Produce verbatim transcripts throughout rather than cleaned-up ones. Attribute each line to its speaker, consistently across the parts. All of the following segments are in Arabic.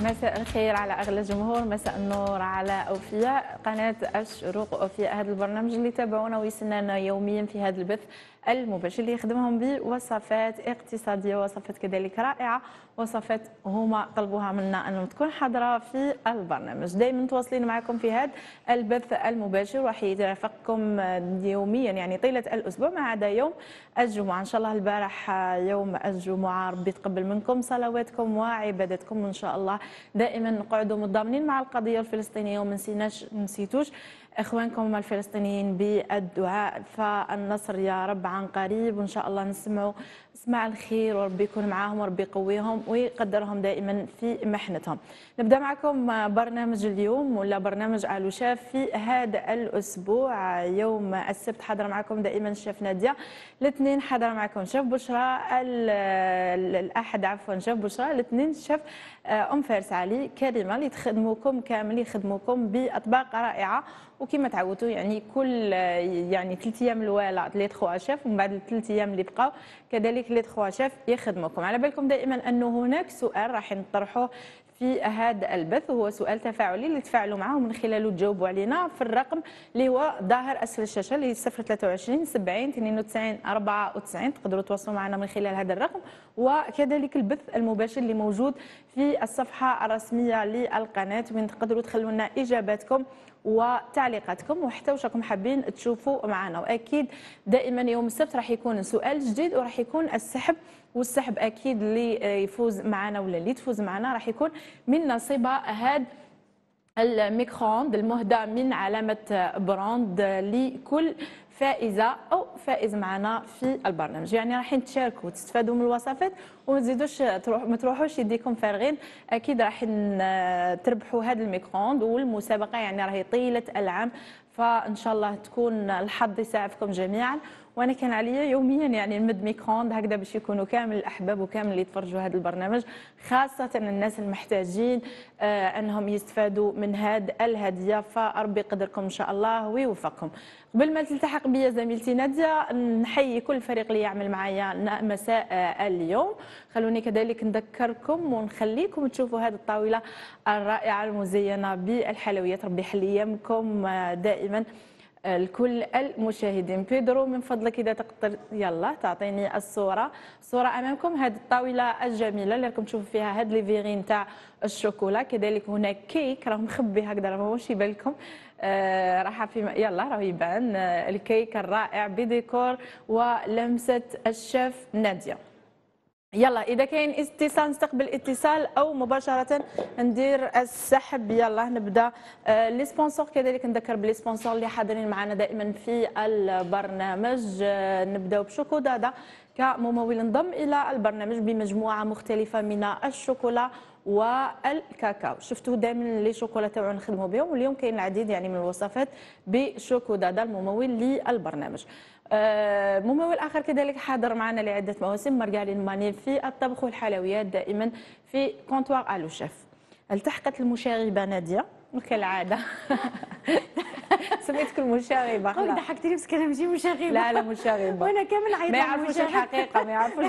Speaker 1: مساء الخير على اغلى الجمهور، مساء النور على اوفياء قناه الشروق واوفياء هذا البرنامج اللي تابعونا ويسنانا يوميا في هذا البث المباشر اللي يخدمهم بوصفات اقتصاديه، وصفات كذلك رائعه، وصفات هما طلبوها منا ان تكون حاضره في البرنامج. دائما متواصلين معكم في هذا البث المباشر وراح يرافقكم يوميا يعني طيله الاسبوع ما عدا يوم الجمعه. ان شاء الله البارح يوم الجمعه ربي يتقبل منكم صلواتكم وعبادتكم، وان شاء الله دائما نقعدوا متضامنين مع القضيه الفلسطينيه وما نسيناش نسيتوش اخوانكم الفلسطينيين بالدعاء، فالنصر يا رب عن قريب، وان شاء الله نسمعوا اسمع الخير وربي يكون معاهم وربي يقويهم ويقدرهم دائما في محنتهم. نبدا معكم برنامج اليوم ولا برنامج علو شاف في هذا الاسبوع. يوم السبت حاضره معكم دائما الشيف ناديه، الاثنين حاضره معكم شيف بشرى، الاحد عفوا شيف بشرى، الاثنين شيف ام فارس علي كريمه اللي تخدموكم كامل يخدموكم باطباق رائعه. وكما تعودوا يعني كل يعني ثلاث ايام الوالا لي تخوا شيف، ومن بعد الثلاث ايام اللي بقاو كذلك لي تخوا شيف يخدموكم. على بالكم دائما انه هناك سؤال راح نطرحوه في هذا البث، وهو سؤال تفاعلي اللي تفاعلوا معه من خلاله تجاوبوا علينا في الرقم اللي هو ظاهر اسفل الشاشه اللي صفر ثلاثة وعشرين سبعين اثنين وتسعين أربعة وتسعين. تقدروا تواصلوا معنا من خلال هذا الرقم، وكذلك البث المباشر اللي موجود في الصفحه الرسميه للقناه وين تقدروا تخلوا لنا اجاباتكم وتعليقاتكم وحتى واش راكم حابين تشوفوا معنا. واكيد دائما يوم السبت راح يكون سؤال جديد وراح يكون السحب، والسحب اكيد اللي يفوز معنا ولا اللي تفوز معنا راح يكون من نصيبها هذا الميكرووند المهدى من علامه براند لكل فائزه او فائز معنا في البرنامج. يعني راح تشاركوا وتستفادوا من الوصفات وما تزيدوش تروح ما تروحوش يديكم فارغين. اكيد راح تربحوا هذا الميكرووند، والمسابقه يعني راهي طيله العام، فان شاء الله تكون الحظ يساعدكم جميعا. وانا كان عليا يوميا يعني نمد ميكرووند هكذا باش يكونوا كامل الاحباب وكامل اللي يتفرجوا هذا البرنامج، خاصه الناس المحتاجين آه انهم يستفادوا من هذه الهديه. فربي يقدركم ان شاء الله ويوفقكم. قبل ما تلتحق بيا زميلتي ناديه نحيي كل الفريق اللي يعمل معايا مساء اليوم. خلوني كذلك نذكركم ونخليكم تشوفوا هذه الطاوله الرائعه المزينه بالحلويات. ربي يحل ايامكم دائما الكل المشاهدين. بيدرو من فضلك اذا تقدر يلا تعطيني الصوره الصوره امامكم، هذه الطاوله الجميله اللي راكم تشوفوا فيها هاد لي فيغين تاع الشوكولا. كذلك هناك كيك راه مخبي هكذا راه ماهوش يبان لكم، آه راح في يلا راه يبان آه الكيك الرائع بديكور ولمسه الشيف ناديه. يلا اذا كاين اتصال نستقبل اتصال او مباشره ندير السحب. يلا نبدا آه لي سبونسور، كذلك نذكر بلي سبونسور اللي حاضرين معنا دائما في البرنامج. آه نبداو بشوكو دادا كممول انضم الى البرنامج بمجموعه مختلفه من الشوكولا والكاكاو. شفتوا دائما لي شوكولا تاعو نخدموا بهم، واليوم كاين العديد يعني من الوصفات بشوكو دادا الممول للبرنامج. آه ممول اخر كذلك حاضر معنا لعده مواسم، مارغالين ماني في الطبخ والحلويات دائما في كونتوار الو شيف. التحقت المشاغبه ناديه وكالعاده سميتك المشاغبه.
Speaker 2: خلاص ضحكتني بس انا ماشي مشاغبه.
Speaker 1: لا لا مشاغبه،
Speaker 2: وانا كامل عيطت.
Speaker 1: ما يعرفوش الحقيقه، ما يعرفوش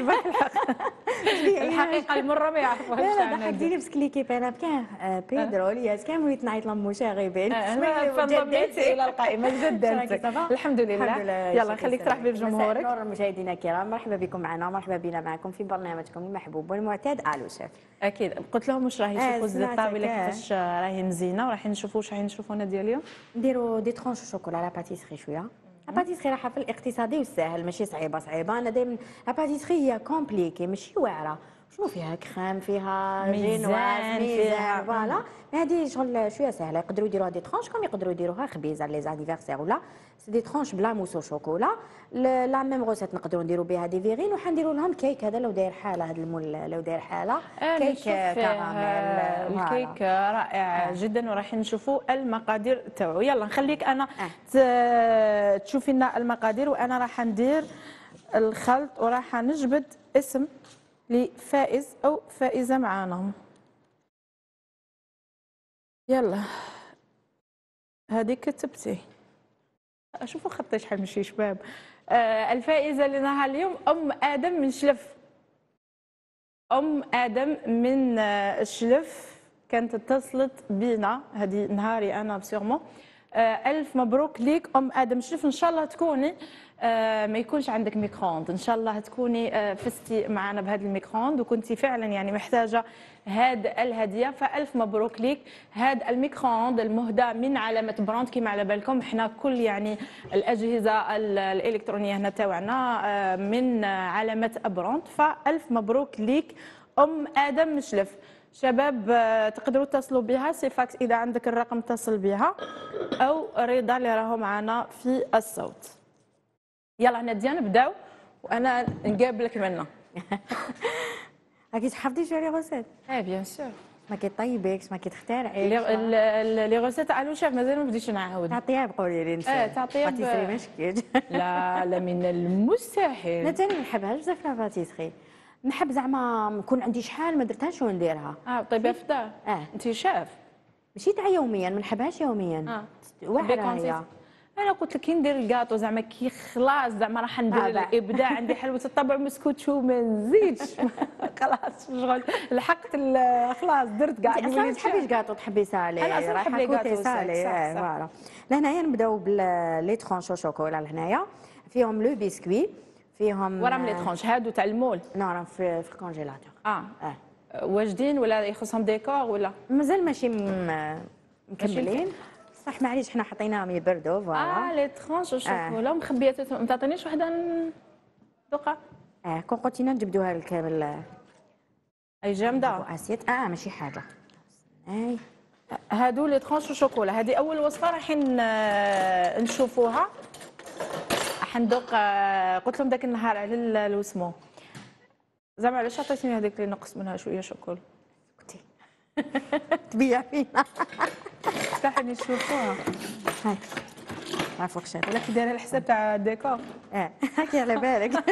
Speaker 1: الحقيقه المره ما يعرفوش.
Speaker 2: لا لا ضحكتني بس كليكي انا كان بيدرو الياس كامل يتنعيط لهم مشاغبين.
Speaker 1: فانضميت الى القائمه جدا. الحمد لله. يلا خليك ترحبي بجمهورك.
Speaker 2: نور المشاهدين الكرام، مرحبا بكم معنا ومرحبا بنا معكم في برنامجكم المحبوب والمعتاد الو شيف.
Speaker 1: اكيد قلت لهم واش راهي يشوفوا الطاوله كيفاش راهي مزينه، وراح نشوفوا واش راح نشوفوا ناديه اليوم.
Speaker 2: نديروا دي ترونش شوكولا لا باتيسري شويه. لا باتيسري راح في الاقتصادي والساهل، ماشي صعيبه صعيبه. انا دائما لا باتيسري هي كومبليكي ماشي واعره. شنو فيها كريم، فيها جينواز، ميزان، فوالا. هذه شغل شويه سهله، يقدروا يديروها دي ترونش كوم يقدروا يديروها خبيز على لي زانيفرسير، ولا سي دي ترونش بلا موسو شوكولا. لا ميم غوسيت نقدروا نديروا بها دي فيغين، وحنديروا لهم كيك. هذا لو داير حاله، هذا المول لو داير حاله كيك كراميل.
Speaker 1: الكيك رائع آه. جدا، وراح نشوفوا المقادير تاعو. يلا نخليك انا آه. تشوفي لنا المقادير، وانا راح ندير الخلط وراح نجبد اسم لفائز او فائزه معانا. يلا هذه كتبتي، اشوفوا خطي شحال ماشي شباب. آه الفائزه لنا اليوم ام ادم من شلف. ام ادم من آه شلف كانت اتصلت بينا هذه نهاري انا بسيغمون. آه الف مبروك ليك ام ادم شرف، ان شاء الله تكوني آه ما يكونش عندك ميكرووند، ان شاء الله تكوني آه فزتي معنا بهذا الميكرووند وكنتي فعلا يعني محتاجه هذه الهديه، فالف مبروك ليك. هذا الميكرووند المهدى من علامه براند كما على بالكم احنا كل يعني الاجهزه الالكترونيه هنا تاعنا آه من علامه براند، فالف مبروك ليك ام ادم مشلف. شباب تقدروا تتصلوا بها سيفاكس اذا عندك الرقم اتصل بها، او رضا اللي راهو معنا في الصوت. يلا ناديه نبداو وانا نقابلك منا.
Speaker 2: اكيد حافظي شويه غوسيت.
Speaker 1: اه بيان سور.
Speaker 2: ما كيطيبكش ما كيتخترعش.
Speaker 1: لي غوسيت تاع لو شيف مازال ما بديتش نعاود.
Speaker 2: تعطيها بقولي لي انت.
Speaker 1: اه تعطيها
Speaker 2: باتيسري ما شكيت.
Speaker 1: لا لا من المستحيل.
Speaker 2: انا ثاني ما نحبهاش بزاف لا باتيسري. نحب زعما نكون عندي شحال ما درتهاش ونديرها.
Speaker 1: اه طيب افدا.
Speaker 2: اه
Speaker 1: انت شاف
Speaker 2: ماشي تاع يوميا ما نحبهاش يوميا.
Speaker 1: اه
Speaker 2: واعره هي.
Speaker 1: انا قلت لك كي ندير الكاطو زعما كي خلاص زعما راح ندير
Speaker 2: آه
Speaker 1: الابداع عندي حلوه الطبع مسكوت شو ما نزيدش. خلاص شغل لحقت خلاص درت كاع.
Speaker 2: انت اصلا ما تحبيش كاطو تحبي سالي.
Speaker 1: انا اصلا نحب لي كاطو
Speaker 2: سالي. فوالا لهنايا نبداو بلي ترونشو شوكولا. لهنايا فيهم لو بيسكوي فيهم
Speaker 1: وراهم لي ترونش هادو تاع المول.
Speaker 2: نو راهم في, في الكونجيلاتور.
Speaker 1: اه,
Speaker 2: آه.
Speaker 1: واجدين ولا يخصهم ديكور ولا
Speaker 2: مازال ماشي مكملين صح. معليش حنا حطيناهم يبردوا. فوالا
Speaker 1: اه لي ترونش شوكولا آه. مخبيات. ما تعطينيش وحده ندوقها؟
Speaker 2: اه كون قلتينا نجبدوها لك بال
Speaker 1: اي جامده
Speaker 2: اسيت. اه ماشي حاجه. اي
Speaker 1: هادو لي ترونش شوكولا. هذه اول وصفه رايحين نشوفوها. راح ندوق. قلت لهم ذاك النهار على الوسمو زعما علاش عطيتيني هذيك اللي نقص منها شويه شوكولا.
Speaker 2: كنتي تبيع فينا.
Speaker 1: افتحي نشوفوها.
Speaker 2: هاي ما فوقشات
Speaker 1: ولا كي دايره الحساب تاع الديكور.
Speaker 2: اه هاكي على بالك.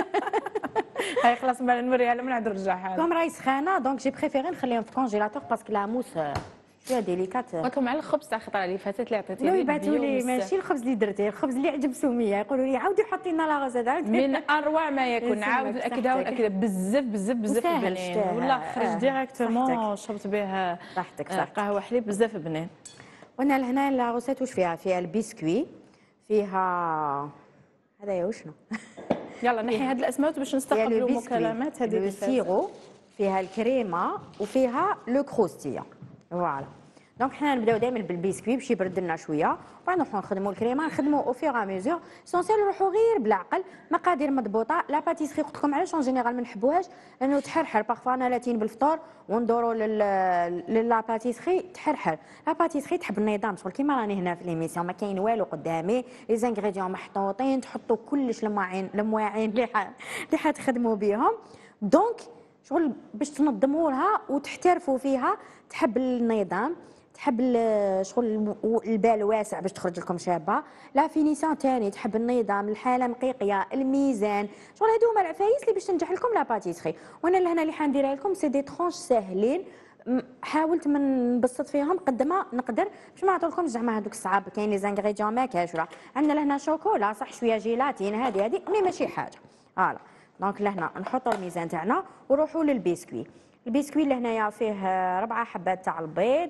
Speaker 1: هاي خلاص ما نوريها لا ما نعاود نرجعها.
Speaker 2: كوم راهي سخانه دونك جي بريفيري نخليهم في كونجيلاتور باسكو لا موس شويه ديليكات.
Speaker 1: قلت لهم على الخبز تاع الخطره اللي فاتت اللي عطيتيني.
Speaker 2: لا يبعثوا لي ماشي الخبز اللي درتيه، الخبز اللي عجب سميه. يقولوا لي عاودي حطي لنا لا غوزات.
Speaker 1: من اروع ما يكون. نعاود الاكله والاكله بزاف بزاف بزاف بنين. والله خرج ديريكتومون شربت به قهوه حليب بزاف بنين.
Speaker 2: وانا لهنا لا غوسات واش فيها؟ فيها البسكوي فيها هذايا وشنو.
Speaker 1: يلا نحي هاد الاسماء باش نستقبلوا مكالمات. هذه
Speaker 2: السيرو فيها الكريمه وفيها لو كروستيا. فوالا دونك حنا نبداو دائما بالبسكوي باش يبرد لنا شويه وبعد نروحو نخدموا الكريمه نخدموا او فيغ ا ميزور. سونسيال نروحو غير بالعقل. مقادير مضبوطه. لا باتيسري قلت لكم علاش اون جينيرال ما نحبوهاش لانه تحرحر. بارفوا انا لاتين بالفطور وندوروا للا باتيسري تحرحر. لا باتيسري تحب النظام شغل كيما راني هنا في ليميسيون ما كاين والو قدامي. لي زانغريديون محطوطين تحطوا كلش المواعين المواعين اللي اللي حتخدموا بهم. دونك شغل باش تنظموا لها وتحترفوا فيها. تحب النظام تحب شغل البال واسع باش تخرج لكم شابه. لا فينيسيون ثاني تحب النظام الحاله نقيقيه الميزان. شغل هادو هما العفايس اللي باش تنجح لكم لا باتيسري. وانا لهنا اللي حنديرها لكم سي دي ترونش ساهلين. حاولت من نبسط فيهم قد ما نقدر باش ما نعطولكمش زعما هذوك الصعاب. كاين لي زانغريديون ما كاش ولا عندنا لهنا شوكولا صح شويه جيلاتين هذه هذه مي ماشي حاجه. فوالا دونك لهنا نحطوا الميزان تاعنا ونروحوا للبسكوي. البسكوي لهنايا فيه ربعه حبات تاع البيض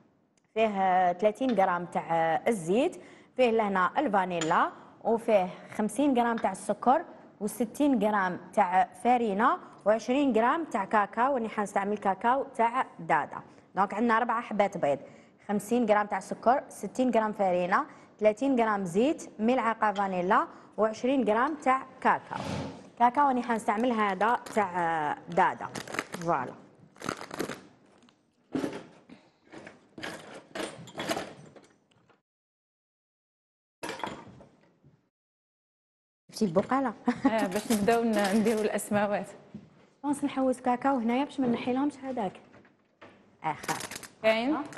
Speaker 2: فيه ثلاثين غرام تاع الزيت فيه لهنا الفانيلا وفيه خمسين غرام تاع السكر وستين غرام تاع فارينه وعشرين غرام تاع كاكاو. وني حنستعمل كاكاو تاع دادا. دونك عندنا ربعه حبات بيض خمسين غرام تاع السكر ستين غرام فارينه ثلاثين غرام زيت ملعقه فانيلا وعشرين غرام تاع كاكاو. كاكاو راني حنستعمل هذا تاع دادا. فوالا شفتي البقاله.
Speaker 1: اه باش نبداو نديروا الاسماوات.
Speaker 2: بونس نحوس كاكاو هنايا باش ما نحيلهمش هذاك. اه خاف
Speaker 1: كاين. آه.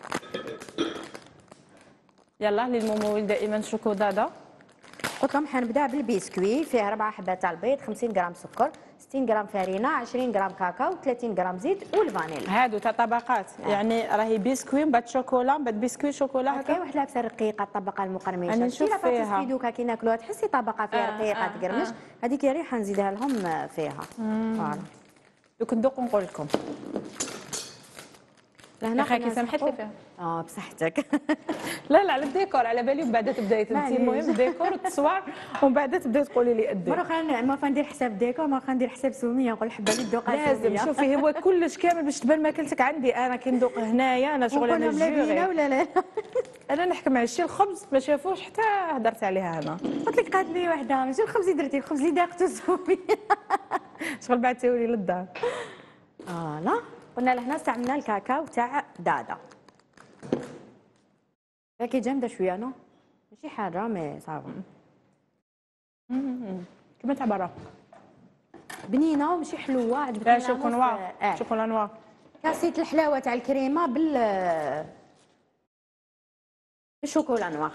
Speaker 1: يلا للممول دائما شوكولاته.
Speaker 2: قلت لهم حنبدا بالبسكوي فيه ربعه حبات تاع البيض خمسين غرام سكر ستين غرام فارينه عشرين غرام كاكاو ثلاثين غرام زيت والفانيلا.
Speaker 1: هادو تاع طبقات. آه. يعني راهي بسكوي من بعد شوكولا من بعد بسكوي شوكولا.
Speaker 2: كاين واحد لابسه رقيقه الطبقه المقرمشه.
Speaker 1: انا نشوف فيها
Speaker 2: دوكا كي ناكلوها تحسي طبقه فيها رقيقه آه. تقرمش. آه. هذيك ريحه حنزيدها لهم فيها. فوالا
Speaker 1: دوك ندوق ونقول لكم. يا اخي كي سمحت لي فيها.
Speaker 2: اه بصحتك.
Speaker 1: لا لا على الديكور على بالي، ومن بعد تبداي انت المهم الديكور والتصوير، ومن بعد تبداي تقولي لي ادي.
Speaker 2: مره اخرى ما ندير حساب ديكور، مره ندير حساب سوميه، نقول حبه لي ذوقها
Speaker 1: لازم. شوفي هو كلش كامل باش تبان ماكلتك عندي انا كي ندوق هنايا، انا شغل انا
Speaker 2: الجيري ولا لا.
Speaker 1: انا نحكم على الشيء، الخبز ما شافوش حتى هدرت عليها انا.
Speaker 2: قلت لك قالت لي وحده ماشي الخبز اللي درتي، الخبز اللي داقته سوميه.
Speaker 1: شغل بعثتيهولي للدار.
Speaker 2: اه لا قلنا لهنا استعملنا الكاكاو تاع دادا. هاكي جامده شويه نو ماشي حاره مي صافي.
Speaker 1: كيما تاع برا
Speaker 2: بنينه وماشي حلوه. عجبتني.
Speaker 1: لا شوكولا
Speaker 2: آه.
Speaker 1: شوكولا نوار.
Speaker 2: كاسيت الحلاوه تاع الكريمه بال بالشوكولا نوار.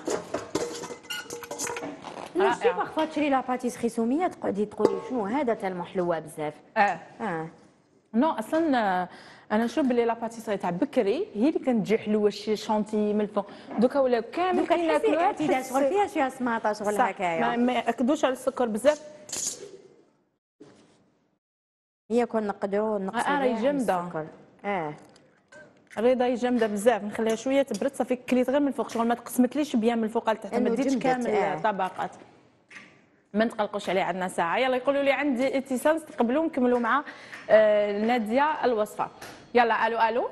Speaker 2: لا شي بارفوا تشري لا باتيسري سوميه تقعدي تقولي شنو هذا تالمو حلوه بزاف.
Speaker 1: اه
Speaker 2: اه
Speaker 1: نو اصلا انا نشوف بلي لا باتيسري تاع بكري هي اللي كانت تجي حلوه، شي شونتي من الفوق. دوكا ولا كامل كي ناكلوها
Speaker 2: تحسي شغل فيها شويه سماطه شغل هكايا،
Speaker 1: ما ياكدوش على السكر بزاف.
Speaker 2: هي كون نقدروا نقصوا
Speaker 1: راهي جامده.
Speaker 2: اه
Speaker 1: الريضه هي جامده بزاف، نخليها شويه تبرد صافي كليت غير من الفوق، شغل ما تقسمتليش بيان من الفوق لتحت، ما ديتش كامل الطبقات. ما نتقلقوش عليه، عندنا ساعه. يلا يقولوا لي عندي اتصال، نستقبلوا نكملوا مع آه ناديه الوصفه. يلا الو الو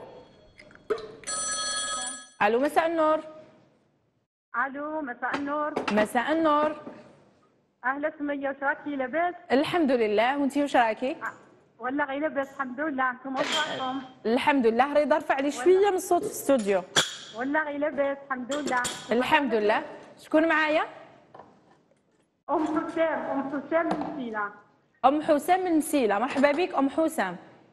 Speaker 1: الو مساء النور.
Speaker 3: الو مساء النور.
Speaker 1: مساء النور.
Speaker 3: اهلا سميه، واش راكي لاباس؟
Speaker 1: الحمد لله، وانتي واش راكي؟
Speaker 3: والله غير لاباس الحمد لله. انتم واش راكم؟
Speaker 1: الحمد لله. رضا ارفع لي شويه من الصوت في الاستوديو.
Speaker 3: والله غير لاباس الحمد لله.
Speaker 1: الحمد لله. شكون معايا؟
Speaker 3: ام حسام. ام حسام من مسيله.
Speaker 1: ام حسام من مسيله، مرحبا بك ام حسام.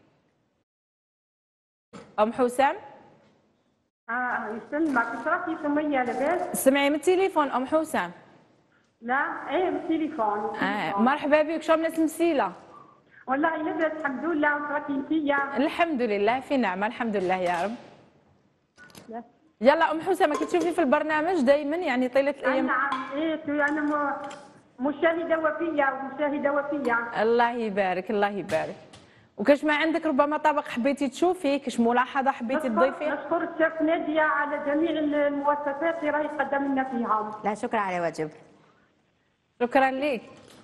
Speaker 1: ام حسام
Speaker 3: اه يسلمك. واش راكي سميه لاباس؟
Speaker 1: سمعي من التليفون ام حسام.
Speaker 3: لا ايه من التليفون.
Speaker 1: اه مرحبا بك. شلون الناس مسيله؟
Speaker 3: والله غير لاباس الحمد لله. واش راكي انتيا؟
Speaker 1: الحمد لله في نعمه الحمد لله يا رب.
Speaker 3: لا.
Speaker 1: يلا ام حسام كي تشوفي في البرنامج دائما يعني طيله الايام.
Speaker 3: نعم ايه انا مشاهده وفيه ومشاهده وفيه.
Speaker 1: الله يبارك الله يبارك. وكاش ما عندك ربما طبق حبيتي تشوفيه، كاش ملاحظه حبيتي تضيفيه؟
Speaker 3: نشكر الشيف ناديه على جميع المؤسسات اللي راهي قدم لنا فيها.
Speaker 2: لا شكرا على واجب.
Speaker 1: شكرا لك.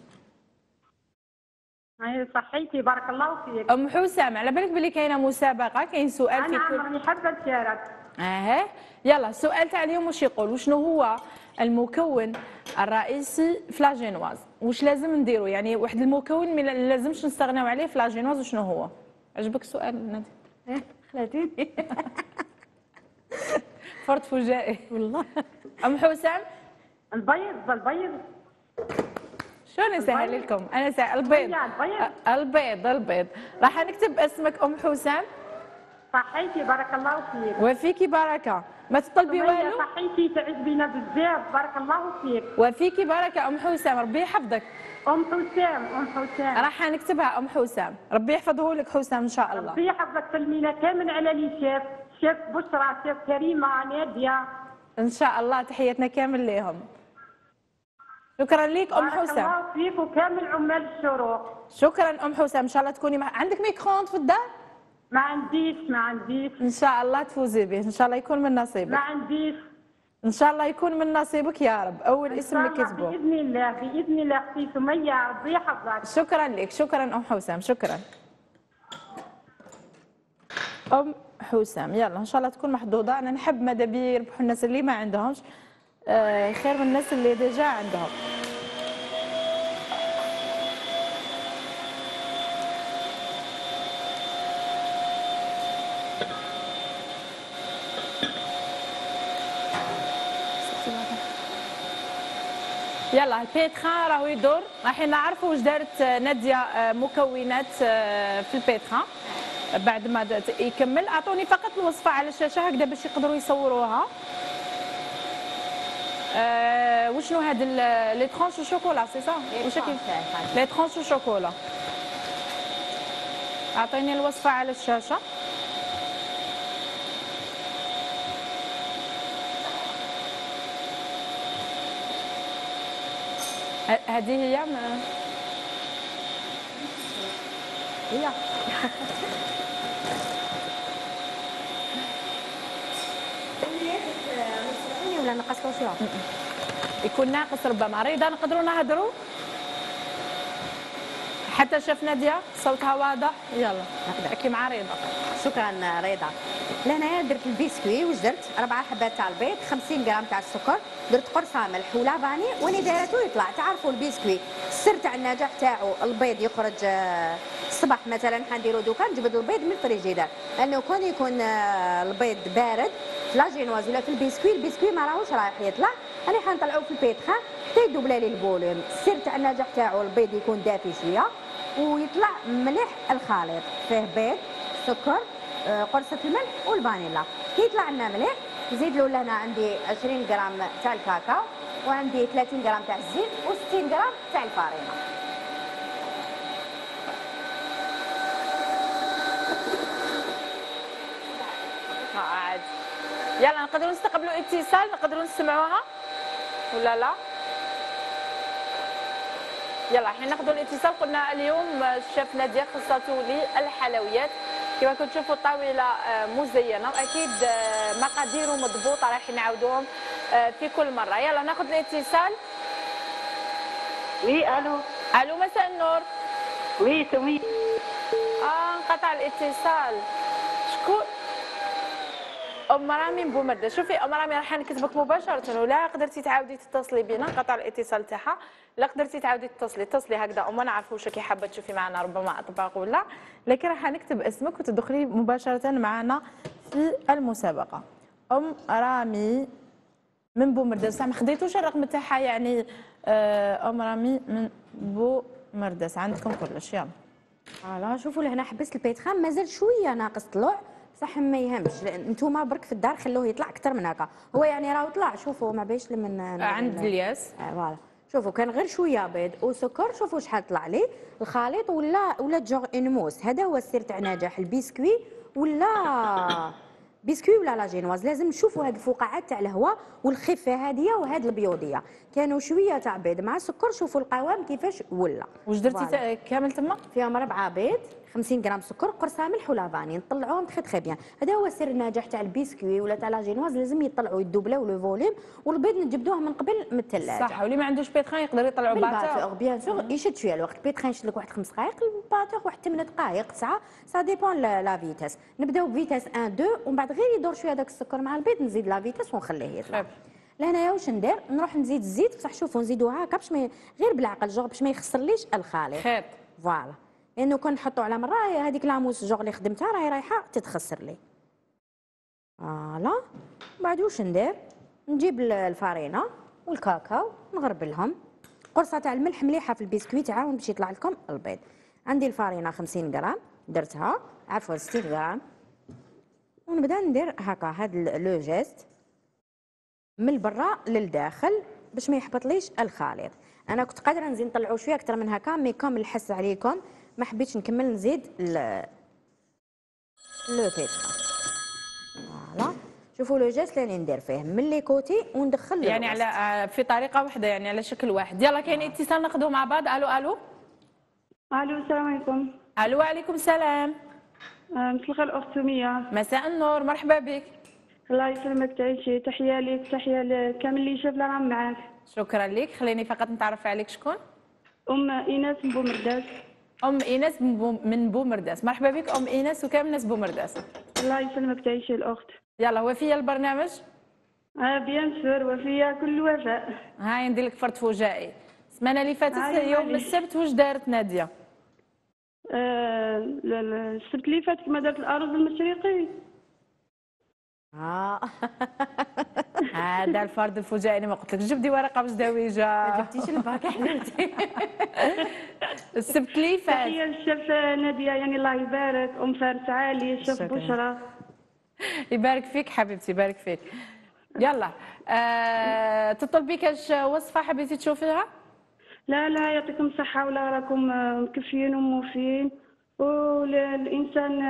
Speaker 3: صحيتي بارك الله فيك.
Speaker 1: ام حسام على بالك بلي كاينه مسابقه، كاين سؤال في
Speaker 3: كل.
Speaker 1: انا
Speaker 3: راني حابه نشارك.
Speaker 1: اه يلا السؤال تاع اليوم واش يقول؟ وشنو هو المكون الرئيسي في لاجينواز؟ واش لازم نديرو؟ يعني واحد المكون ما لازمش نستغناو عليه في لاجينواز، وشنو هو؟ عجبك السؤال نادي؟
Speaker 2: اه خلاتيني.
Speaker 1: فرط فجائي
Speaker 2: والله.
Speaker 1: ام حسام
Speaker 3: البيض. البيض
Speaker 1: شو نسهل لكم؟ انا سهل. البيض. البيض البيض. راح نكتب اسمك ام حسام.
Speaker 3: صحيتي بارك الله فيك.
Speaker 1: وفيكي بركه، ما تطلبي والو.
Speaker 3: صحيتي تعز بينا بزاف بارك الله فيك.
Speaker 1: وفيكي بركه ام حسام، ربي يحفظك.
Speaker 3: ام حسام. ام حسام
Speaker 1: راح نكتبها ام حسام، ربي يحفظه لك حسام ان شاء الله.
Speaker 3: ربي يحفظك. سلمينا كامل على لي شيف شيف بشرى، شيف كريمه، ناديه
Speaker 1: ان شاء الله. تحياتنا كامل ليهم. شكرا لك ام حسام.
Speaker 3: بارك الله فيك وكامل عمال الشروق.
Speaker 1: شكرا ام حسام. ان شاء الله تكوني مع... عندك ميكرووند في الدار؟
Speaker 3: ما عنديش ما عنديش.
Speaker 1: ان شاء الله تفوزي به، ان شاء الله يكون من نصيبك.
Speaker 3: ما عنديش.
Speaker 1: ان شاء الله يكون من نصيبك يا رب. اول اسم اللي كتبوه
Speaker 3: باذن الله. باذن الله اختي سميه ربي يحفظك.
Speaker 1: شكرا لك. شكرا ام حسام. شكرا ام حسام. يلا ان شاء الله تكون محظوظه. انا نحب ماذا بي يربحوا الناس اللي ما عندهمش، آه خير من الناس اللي ديجا عندهم. يلا البيتخان راهو يدور. راح نعرفوا واش دارت ناديه مكونات في البيتخان بعد ما يكمل. اعطوني فقط الوصفه على الشاشه هكذا باش يقدروا يصوروها. أه وشنو هاد لي ترونش شوكولا سي صا؟ واش لي ترونش شوكولا؟ اعطيني الوصفه على الشاشه. هذه هي ما هي
Speaker 2: ولا نقص له شويه؟
Speaker 1: يكون ناقص ربما. رضا نقدروا نهضروا حتى شاف ناديه صوتها واضح. يلا نحكي مع رضا.
Speaker 2: شكرا رضا. لهنايا درت البسكوي. واش درت؟ اربع حبات تاع البيض، خمسين غرام تاع السكر، درت قرصه ملح ولافاني وني دايرته يطلع. تعرفوا البسكوي السر تاع النجاح تاعو البيض يخرج الصباح مثلا. حنديرو دوكا نجبد البيض من الفريجيدار، لانه كون يكون البيض بارد في لاجينواز ولا في البسكوي، البسكوي ما راهوش رايح يطلع. انا حنطلعوه في البيتخان حتى يدوبلا لي الفوليوم. السر تاع النجاح تاعو البيض يكون دافي شويه ويطلع مليح. الخليط فيه بيض، سكر، قرصه الملح والفانيلا. كي يطلع لنا مليح نزيد له. لهنا عندي عشرين غرام تاع الكاكاو، وعندي ثلاثين غرام تاع الزيت، وستين غرام تاع الفارينه.
Speaker 1: عاد يلا نقدروا نستقبلوا اتصال، نقدروا نسمعوها ولا لا؟ يلا حين ناخذوا الاتصال. قلنا اليوم الشيف ناديه خصته للحلويات. كما كنتم تشوفوا الطاوله مزينه واكيد مقاديره مضبوطه راح نعاودوهم في كل مره. يلا ناخذ الاتصال.
Speaker 3: وي الو.
Speaker 1: الو مساء النور.
Speaker 3: وي سمية.
Speaker 1: اه انقطع الاتصال. شكون؟ ام رامي من بومرده. شوفي ام رامي راح نكتبك مباشره، ولا قدرتي تعاودي تتصلي بنا. انقطع الاتصال تاعها. لا قدرتي تعاودي تتصلي اتصلي هكذا وما نعرفوا واش راكي حابه تشوفي معنا، ربما اطباق ولا، لكن راح نكتب اسمك وتدخلي مباشره معنا في المسابقه. ام رامي من بومرده. بصح ما خديتوش الرقم تاعها يعني. ام رامي من بومرداس عندكم كلش. يلا
Speaker 2: فوالا شوفوا لهنا حبست البيتخام مازال شويه ناقص طلوع، صح ما يهمش. انتوما برك في الدار خلوه يطلع اكثر من هكا. هو يعني راهو طلع. شوفوا ما باش من
Speaker 1: عند الياس.
Speaker 2: فوالا شوفوا كان غير شويه بيض وسكر. شوفوا شحال طلع لي الخليط. ولا ولا جوغ اون موس. هذا هو السر تاع نجاح البسكوي ولا بسكوي ولا لاجينواز. لازم نشوفوا هاد الفقاعات تاع الهواء والخفه هاديه وهاد البيوضيه. كانوا شويه تاع بيض مع سكر. شوفوا القوام كيفاش ولا.
Speaker 1: واش درتي كامل تما؟
Speaker 2: فيهم ربعه بيض، خمسين غرام سكر، قرصه ملح ولافاني. نطلعوهم تخي تخي بيان. هذا هو سر النجاح تاع البسكوي ولا تاع لاجينواز. لازم يطلعوا يدوبلاو لو فوليوم. والبيض نجبدوه من قبل من الثلاجه.
Speaker 1: صح. واللي ما عندوش بيتخان يقدر يطلعوا
Speaker 2: باتور. بيان سور يشد شويه الوقت. البيتخان يشد لك واحد خمس دقائق، الباتور واحد ثمان دقائق تسعه. سا ديبون لا فيتاس. نبداو بفيتاس واحد اثنين ومن بعد غير يدور شويه داك السكر مع البيض نزيد لا فيتاس ونخليه يطلع. لهنايا واش ندير؟ نروح نزيد الزيت. بصح شوفوا نزيدوها هكا باش ما غير بالعقل جوغ باش ما يخسرليش الخليط.
Speaker 1: خيط.
Speaker 2: فوالا لانه كون نحطو على مره هذيك لاموس جوغ اللي خدمتها راهي رايحه تتخسر لي. فوالا بعد واش ندير؟ نجيب الفارينه والكاكاو نغربلهم. قرصه تاع الملح مليحه في البسكويت تعاون باش يطلع لكم البيض. عندي الفارينه خمسين غرام درتها، عفوا ستين غرام. ونبدا ندير هكا هاد لو جيست من البرا للداخل باش ما يحبطليش الخليط. انا كنت قادره نزيد نطلعو شويه اكثر من هكا، مي كوم نحس عليكم ما حبيتش نكمل نزيد لو بيتخا. فوالا شوفوا لو جيست اللي ندير فيه من لي كوتي وندخل
Speaker 1: يعني على في طريقه واحده، يعني على شكل واحد. يلا كاين اتصال ناخذوه مع بعض. الو الو
Speaker 3: الو السلام عليكم.
Speaker 1: الو وعليكم السلام.
Speaker 3: مساء الخير الاخت سميه.
Speaker 1: مساء النور، مرحبا بك.
Speaker 3: الله يسلمك تعيشي. تحيه لك تحيه لكامل اللي شاف اللي راهم معاك.
Speaker 1: شكرا لك. خليني فقط نتعرف عليك. شكون؟
Speaker 3: ام ايناس من بومرداس.
Speaker 1: ام ايناس من بومرداس. مرحبا بك ام ايناس وكامل ناس بومرداس.
Speaker 3: الله يسلمك تعيشي الاخت.
Speaker 1: يلا وفيه البرنامج؟
Speaker 3: اه بيان سور وفيه كل وفاء.
Speaker 1: هاي ندير لك فرد فجائي. السمانه اللي فاتت يوم السبت واش دارت ناديه؟
Speaker 3: آه السبت اللي فات كما دارت الارز المشرقي.
Speaker 2: اه
Speaker 1: هذا الفرد الفجائي اللي ما قلت لك. جبدي ورقه مزدوجه.
Speaker 2: ما جبتيش الباكه حبيبتي.
Speaker 1: السبت اللي فات.
Speaker 3: تحيه للشيف ناديه يعني الله يبارك. ام فارس عالي الشيف بشرى.
Speaker 1: يبارك فيك حبيبتي يبارك فيك. يلا آه تطلبي كاش وصفه حبيتي تشوفيها؟
Speaker 3: لا لا يعطيكم الصحه ولا راكم مكفيين وموفين. والانسان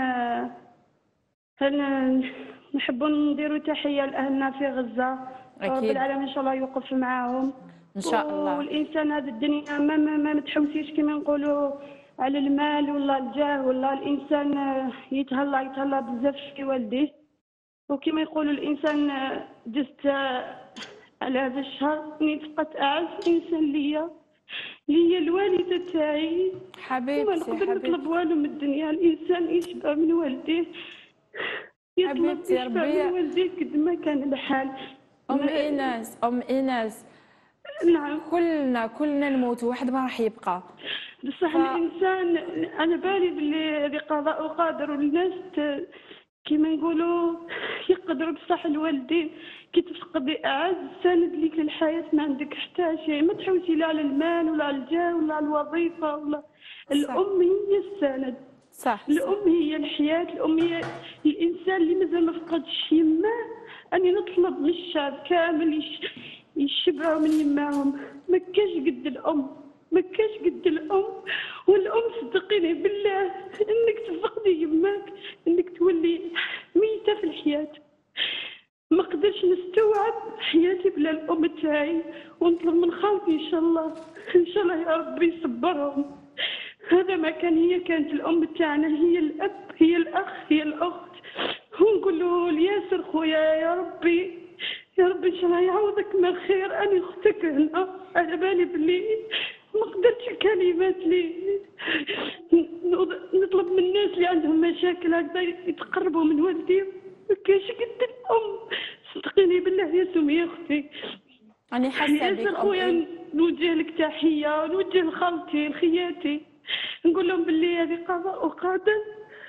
Speaker 3: نحبوا نديروا تحيه لاهلنا في غزه.
Speaker 1: أكيد.
Speaker 3: رب العالمين ان شاء الله يوقف معاهم
Speaker 1: ان شاء الله.
Speaker 3: والانسان هذه الدنيا ما ما, ما متحمسيش كما نقولوا على المال ولا الجاه ولا الانسان يتهلا يتهلا بزاف في والديه. وكما يقولوا الانسان جست على هذا الشهر اني فقدت اعز انسان ليا، اللي هي الوالده تاعي. وما
Speaker 1: حبيبتي
Speaker 3: نقدر
Speaker 1: حبيبتي
Speaker 3: نطلب والو من الدنيا، الانسان يشبع من والديه، يطلب
Speaker 1: حبيبتي
Speaker 3: يشبع
Speaker 1: ربي.
Speaker 3: من والديه قد ما كان الحال.
Speaker 1: ام
Speaker 3: ما-
Speaker 1: ايناس ام ايناس
Speaker 3: نعم.
Speaker 1: كلنا كلنا نموت، واحد ما راح يبقى.
Speaker 3: بصح
Speaker 1: ف...
Speaker 3: الانسان، انا بالي باللي هذه قضاء وقدر، والناس ت- كيما يقولوا يقدروا. بصح الوالدين كي تفقدي اعز سند ليك للحياه ما عندك حتى شيء، ما تحوسي لا على المال ولا على الجاه ولا على الوظيفه ولا. الام هي السند،
Speaker 1: صح صح
Speaker 3: الام هي الحياه، الام هي الانسان اللي مازال ما فقدش يماه. اني نطلب من الشعب كامل يش... يشبعوا من يماهم. ما كاش قد الام، ما كاش قد الام. والام صدقيني بالله انك تفقدي يماك، انك تولي ميته في الحياه. ما قدرش نستوعب حياتي بلا الام تاعي، ونطلب من خالتي ان شاء الله ان شاء الله يا ربي يصبرهم. هذا ما كان، هي كانت الام تاعنا، هي الاب، هي الاخ، هي الاخت. ونقول له لياسر خويا يا ربي يا ربي ان شاء الله يعوضك من خير، اني اختك هنا. على بالي باللي ما قدرتش الكلمات لي نطلب من الناس اللي عندهم مشاكل هكذا يتقربوا من والديهم. ما كاينش قد الام، صدقيني بالله يا سمية اختي.
Speaker 1: راني حاسه بك
Speaker 3: ياسر
Speaker 1: ام
Speaker 3: خويا،
Speaker 1: إين...
Speaker 3: نوجه لك تحيه، ونوجه لخالتي لخياتي، نقول لهم باللي هذه قضاء وقدر،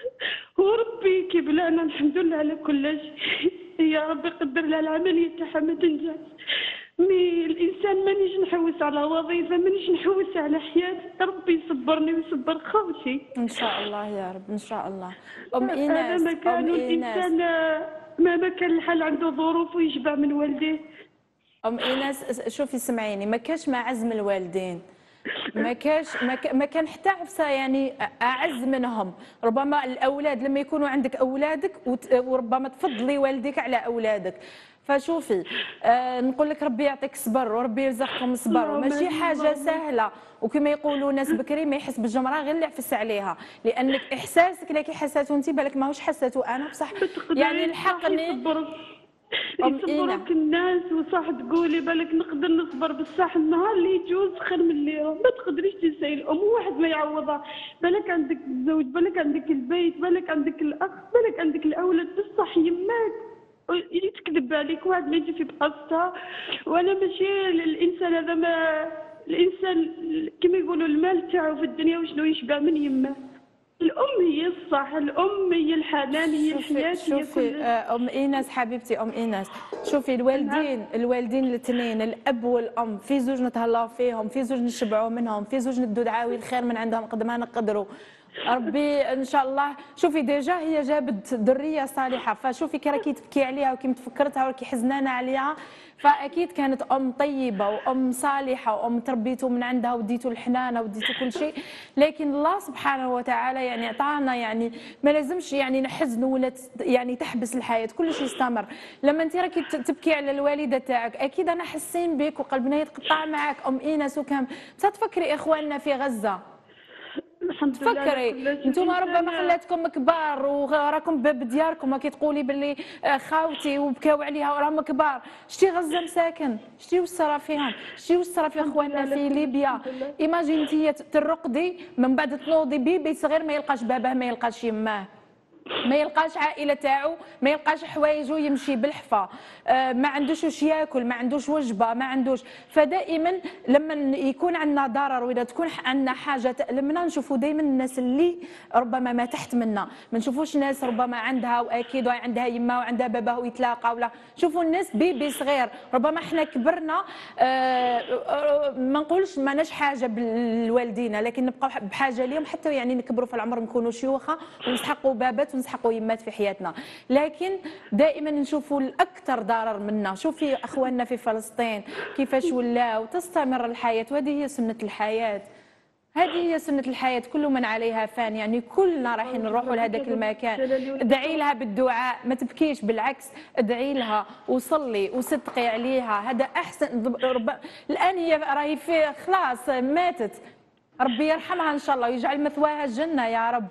Speaker 3: وربي كيبلانا الحمد لله على كل شيء. يا ربي قدر لها العمليه تاعها ما تنجح. مي الانسان مانيش نحوس على وظيفه، مانيش نحوس على حياتي. ربي يصبرني ويصبر خوتي
Speaker 1: ان شاء الله يا رب ان شاء الله. ام
Speaker 3: هذا
Speaker 1: ايناس
Speaker 3: ما كان.
Speaker 1: ام ايناس
Speaker 3: الانسان مهما كان الحال عنده ظروف ويشبع من والديه.
Speaker 1: ام ايناس شوفي سمعيني، ما كاش ما عز من الوالدين، ما كاش ما, ك... ما كان حتى عفسه يعني اعز منهم. ربما الاولاد لما يكونوا عندك اولادك وت... وربما تفضلي والديك على اولادك. فشوفي آه نقول لك ربي يعطيك الصبر وربي يرزقكم الصبر، وماشي حاجه سهله. وكما يقولوا ناس بكري ما يحس بالجمره غير اللي عفس عليها، لانك احساسك لكي حسيته انت بالك ماهوش حسيته انا بصح. يعني الحق اني
Speaker 3: يصبروك الناس، وصح تقولي بالك نقدر نصبر، بصح النهار اللي يجوز خير من الليره. ما تقدريش تنساي الام، واحد ما يعوضها. بالك عندك الزوج، بالك عندك البيت، بالك عندك الاخ، بالك عندك الاولاد، بصح يماك يتكذب عليك واحد ما يجي في بلاصتها. وانا ماشي الانسان هذا، ما الانسان كما يقولوا المال تاعو في الدنيا وشنو يشبع من يماه. الام هي الصح، الام هي الحنان، هي الحياه، هي
Speaker 1: شوفي
Speaker 3: كل.
Speaker 1: ام ايناس حبيبتي ام ايناس، شوفي الوالدين الوالدين الاثنين الاب والام في زوج نتهلاو فيهم، في زوج نشبعوا منهم، في زوج ندو دعاوي الخير من عندهم قد ما نقدروا. ربي ان شاء الله. شوفي ديجا هي جابت ذريه صالحه، فشوفي كي راكي تبكي عليها وكي متفكرتها وراكي حزنانه عليها، فاكيد كانت ام طيبه وام صالحه وام تربيتوا من عندها وديتوا الحنانه وديتوا كل شيء. لكن الله سبحانه وتعالى يعني عطانا، يعني ما لازمش يعني نحزنوا ولا يعني تحبس الحياه، كل شيء يستمر. لما انت راكي تبكي على الوالده تاعك اكيد انا حاسين بك وقلبنا يتقطع معك ام ايناس. وكم تفكري اخواننا في غزه،
Speaker 3: الحمد لله.
Speaker 1: تفكري انتم ربما خلاتكم كبار وراكم بدياركم، كي تقولي باللي خاوتي وبكاو عليها وراهم كبار. شتي غزه مساكن، شتي واش صرا فيهم، شتي واش صرا في اخواننا في ليبيا. ايماجين انت ترقدي من بعد تنوضي بيبي صغير ما يلقاش باباه، ما يلقاش يماه، ما يلقاش عائله تاعو، ما يلقاش حوايجو يمشي بالحفا، آه ما عندوش واش ياكل، ما عندوش وجبه، ما عندوش. فدائما لما يكون عندنا ضرر ولا تكون عندنا حاجه تألمنا نشوفوا دائما الناس اللي ربما ما تحت منا، ما نشوفوش ناس ربما عندها واكيد عندها يما وعندها باباه ويتلاقى، ولا نشوفوا الناس بيبي صغير. ربما احنا كبرنا آه ما نقولش ماناش حاجه بالوالدين، لكن نبقاو بحاجه ليهم حتى يعني نكبروا في العمر نكونوا شيوخه ونسحقوا بابات ونسحقوا يمات في حياتنا. لكن دائما نشوفوا الاكثر ضرر منا. شوفي اخواننا في فلسطين كيفاش ولاو، تستمر الحياه وهذه هي سنه الحياه، هذه هي سنة الحياة، كل من عليها فان. يعني كلنا رايحين نروحوا لهذاك المكان. ادعي لها بالدعاء، ما تبكيش، بالعكس ادعي لها وصلي وصدقي عليها، هذا احسن. الان هي راهي في خلاص ماتت، ربي يرحمها ان شاء الله ويجعل مثواها الجنة يا رب.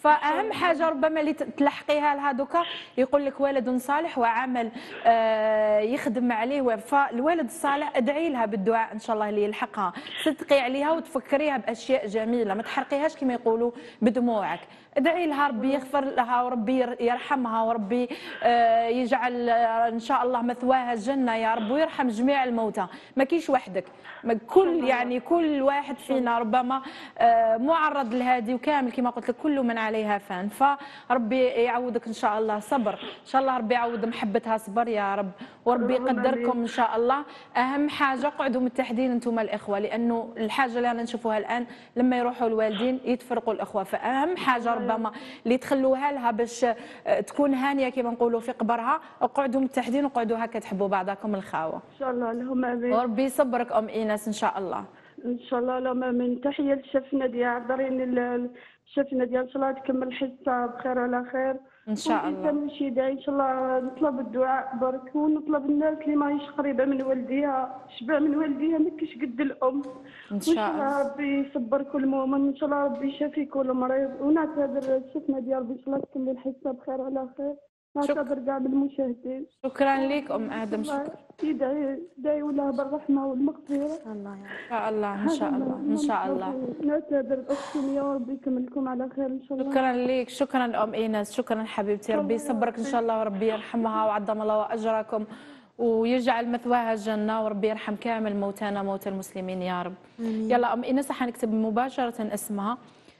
Speaker 1: فاهم حاجه ربما اللي تلحقيها لها دوكا يقول لك والد صالح وعمل آه يخدم عليه، فالوالد الصالح ادعي لها بالدعاء ان شاء الله اللي يلحقها، صدقي عليها وتفكريها باشياء جميله، ما تحرقيهاش كما يقولوا بدموعك. ادعي لها ربي يغفر لها وربي يرحمها وربي آه يجعل ان شاء الله مثواها الجنه يا رب، ويرحم جميع الموتى، ما كيش وحدك، كل يعني كل واحد فينا ربما آه معرض لهذه، وكامل كما قلت لك كل من عليها فان، فربي يعوضك ان شاء الله صبر، ان شاء الله ربي يعوض محبتها صبر يا رب، وربي يقدركم ان شاء الله. اهم حاجه قعدوا متحدين انتم الاخوه، لانه الحاجه اللي انا نشوفوها الان لما يروحوا الوالدين يتفرقوا الاخوه، فاهم حاجه ربما اللي تخلوها لها باش تكون هانيه كما نقولوا في قبرها، اقعدوا متحدين وقعدوا هكا تحبوا بعضكم الخاوه
Speaker 3: ان شاء الله. اللهم امين.
Speaker 1: وربي يصبرك ام ايناس ان شاء الله.
Speaker 3: ان شاء الله. اللهم امين. تحيه للشفنه ديال عذرين الشفنه ديال ان شاء الله تكمل الحصه بخير وعلى خير
Speaker 1: ان شاء الله.
Speaker 3: ماشي داعي ان شاء الله نطلب الدعاء برك، ونطلب الناس اللي ماهيش قريبه من والديها، شبع من والديها ما كاينش قد الام.
Speaker 1: ان شاء الله
Speaker 3: ربي يصبر كل مؤمن، ان شاء الله ربي يشافي كل مريض، ونعتذر الشفنه ديال ربي ان شاء الله تكمل الحصه بخير وعلى خير. نعتذر كاع بالمشاهدين.
Speaker 1: شكرا لك ام ادم. شكرا.
Speaker 3: يدعي دعيوا لها بالرحمه والمغفره.
Speaker 2: الله
Speaker 1: ان شاء الله ان شاء الله ان شاء الله.
Speaker 3: نعتذر اختي يا ربي يكملكم على خير ان شاء الله.
Speaker 1: شكرا لك. شكرا ام ايناس. شكرا حبيبتي. ربي يصبرك ان شاء الله وربي يرحمها وعظم الله اجركم ويجعل مثواها الجنه، وربي يرحم كامل موتانا موتى المسلمين يا رب. يلا ام ايناس حنكتب مباشره اسمها.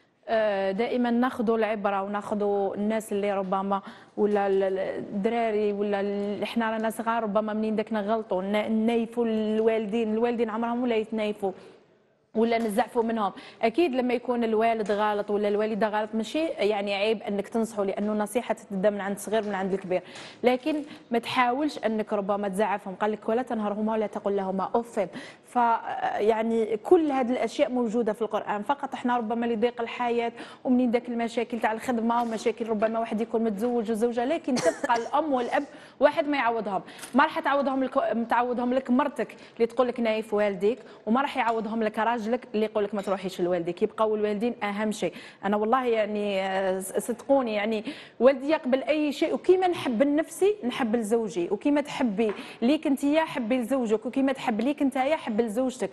Speaker 1: دائما ناخذوا العبره وناخذوا الناس اللي ربما ولا الدراري ولا احنا رانا صغار ربما منين داك نغلطوا نايفوا الوالدين، الوالدين عمرهم ولا يتنايفوا ولا نزعفوا منهم. اكيد لما يكون الوالد غلط ولا الوالده غلط ماشي يعني عيب انك تنصحوا، لانه نصيحه تبدا من عند الصغير من عند الكبير، لكن ما تحاولش انك ربما تزعفهم. قال لك ولا تنهرهما ولا تقل لهما اف. ف يعني كل هذه الاشياء موجوده في القران، فقط احنا ربما لضيق الحياه ومنين ذاك المشاكل تاع الخدمه ومشاكل ربما واحد يكون متزوج وزوجه، لكن تبقى الام والاب واحد ما يعوضهم. ما راح تعوضهم لك تعوضهم لك مرتك اللي تقول لك نايف والديك، وما راح يعوضهم لك راجل لك اللي يقول لك ما تروحيش لوالديك. يبقاو الوالدين اهم شيء. انا والله يعني صدقوني يعني والدي يقبل اي شيء، وكيما نحب لنفسي نحب لزوجي، وكيما تحبي ليك انت يا حبي لزوجك، وكيما تحب ليك انت يا حب لزوجتك.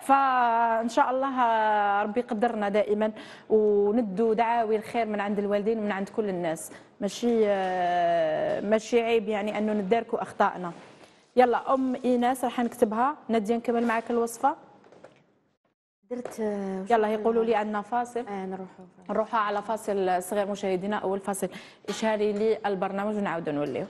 Speaker 1: فان شاء الله ربي يقدرنا دائما وندوا دعاوي الخير من عند الوالدين ومن عند كل الناس. ماشي ماشي عيب يعني انه نداركوا اخطائنا. يلا ام ايناس راح نكتبها. ناديه نكمل معك الوصفه.
Speaker 2: درت
Speaker 1: يلا يقولوا لي عندنا فاصل.
Speaker 2: اه نروحوا
Speaker 1: نروحوا على فاصل صغير مشاهدينا، اول فاصل اشهاري للبرنامج ونعاودوا نوليو.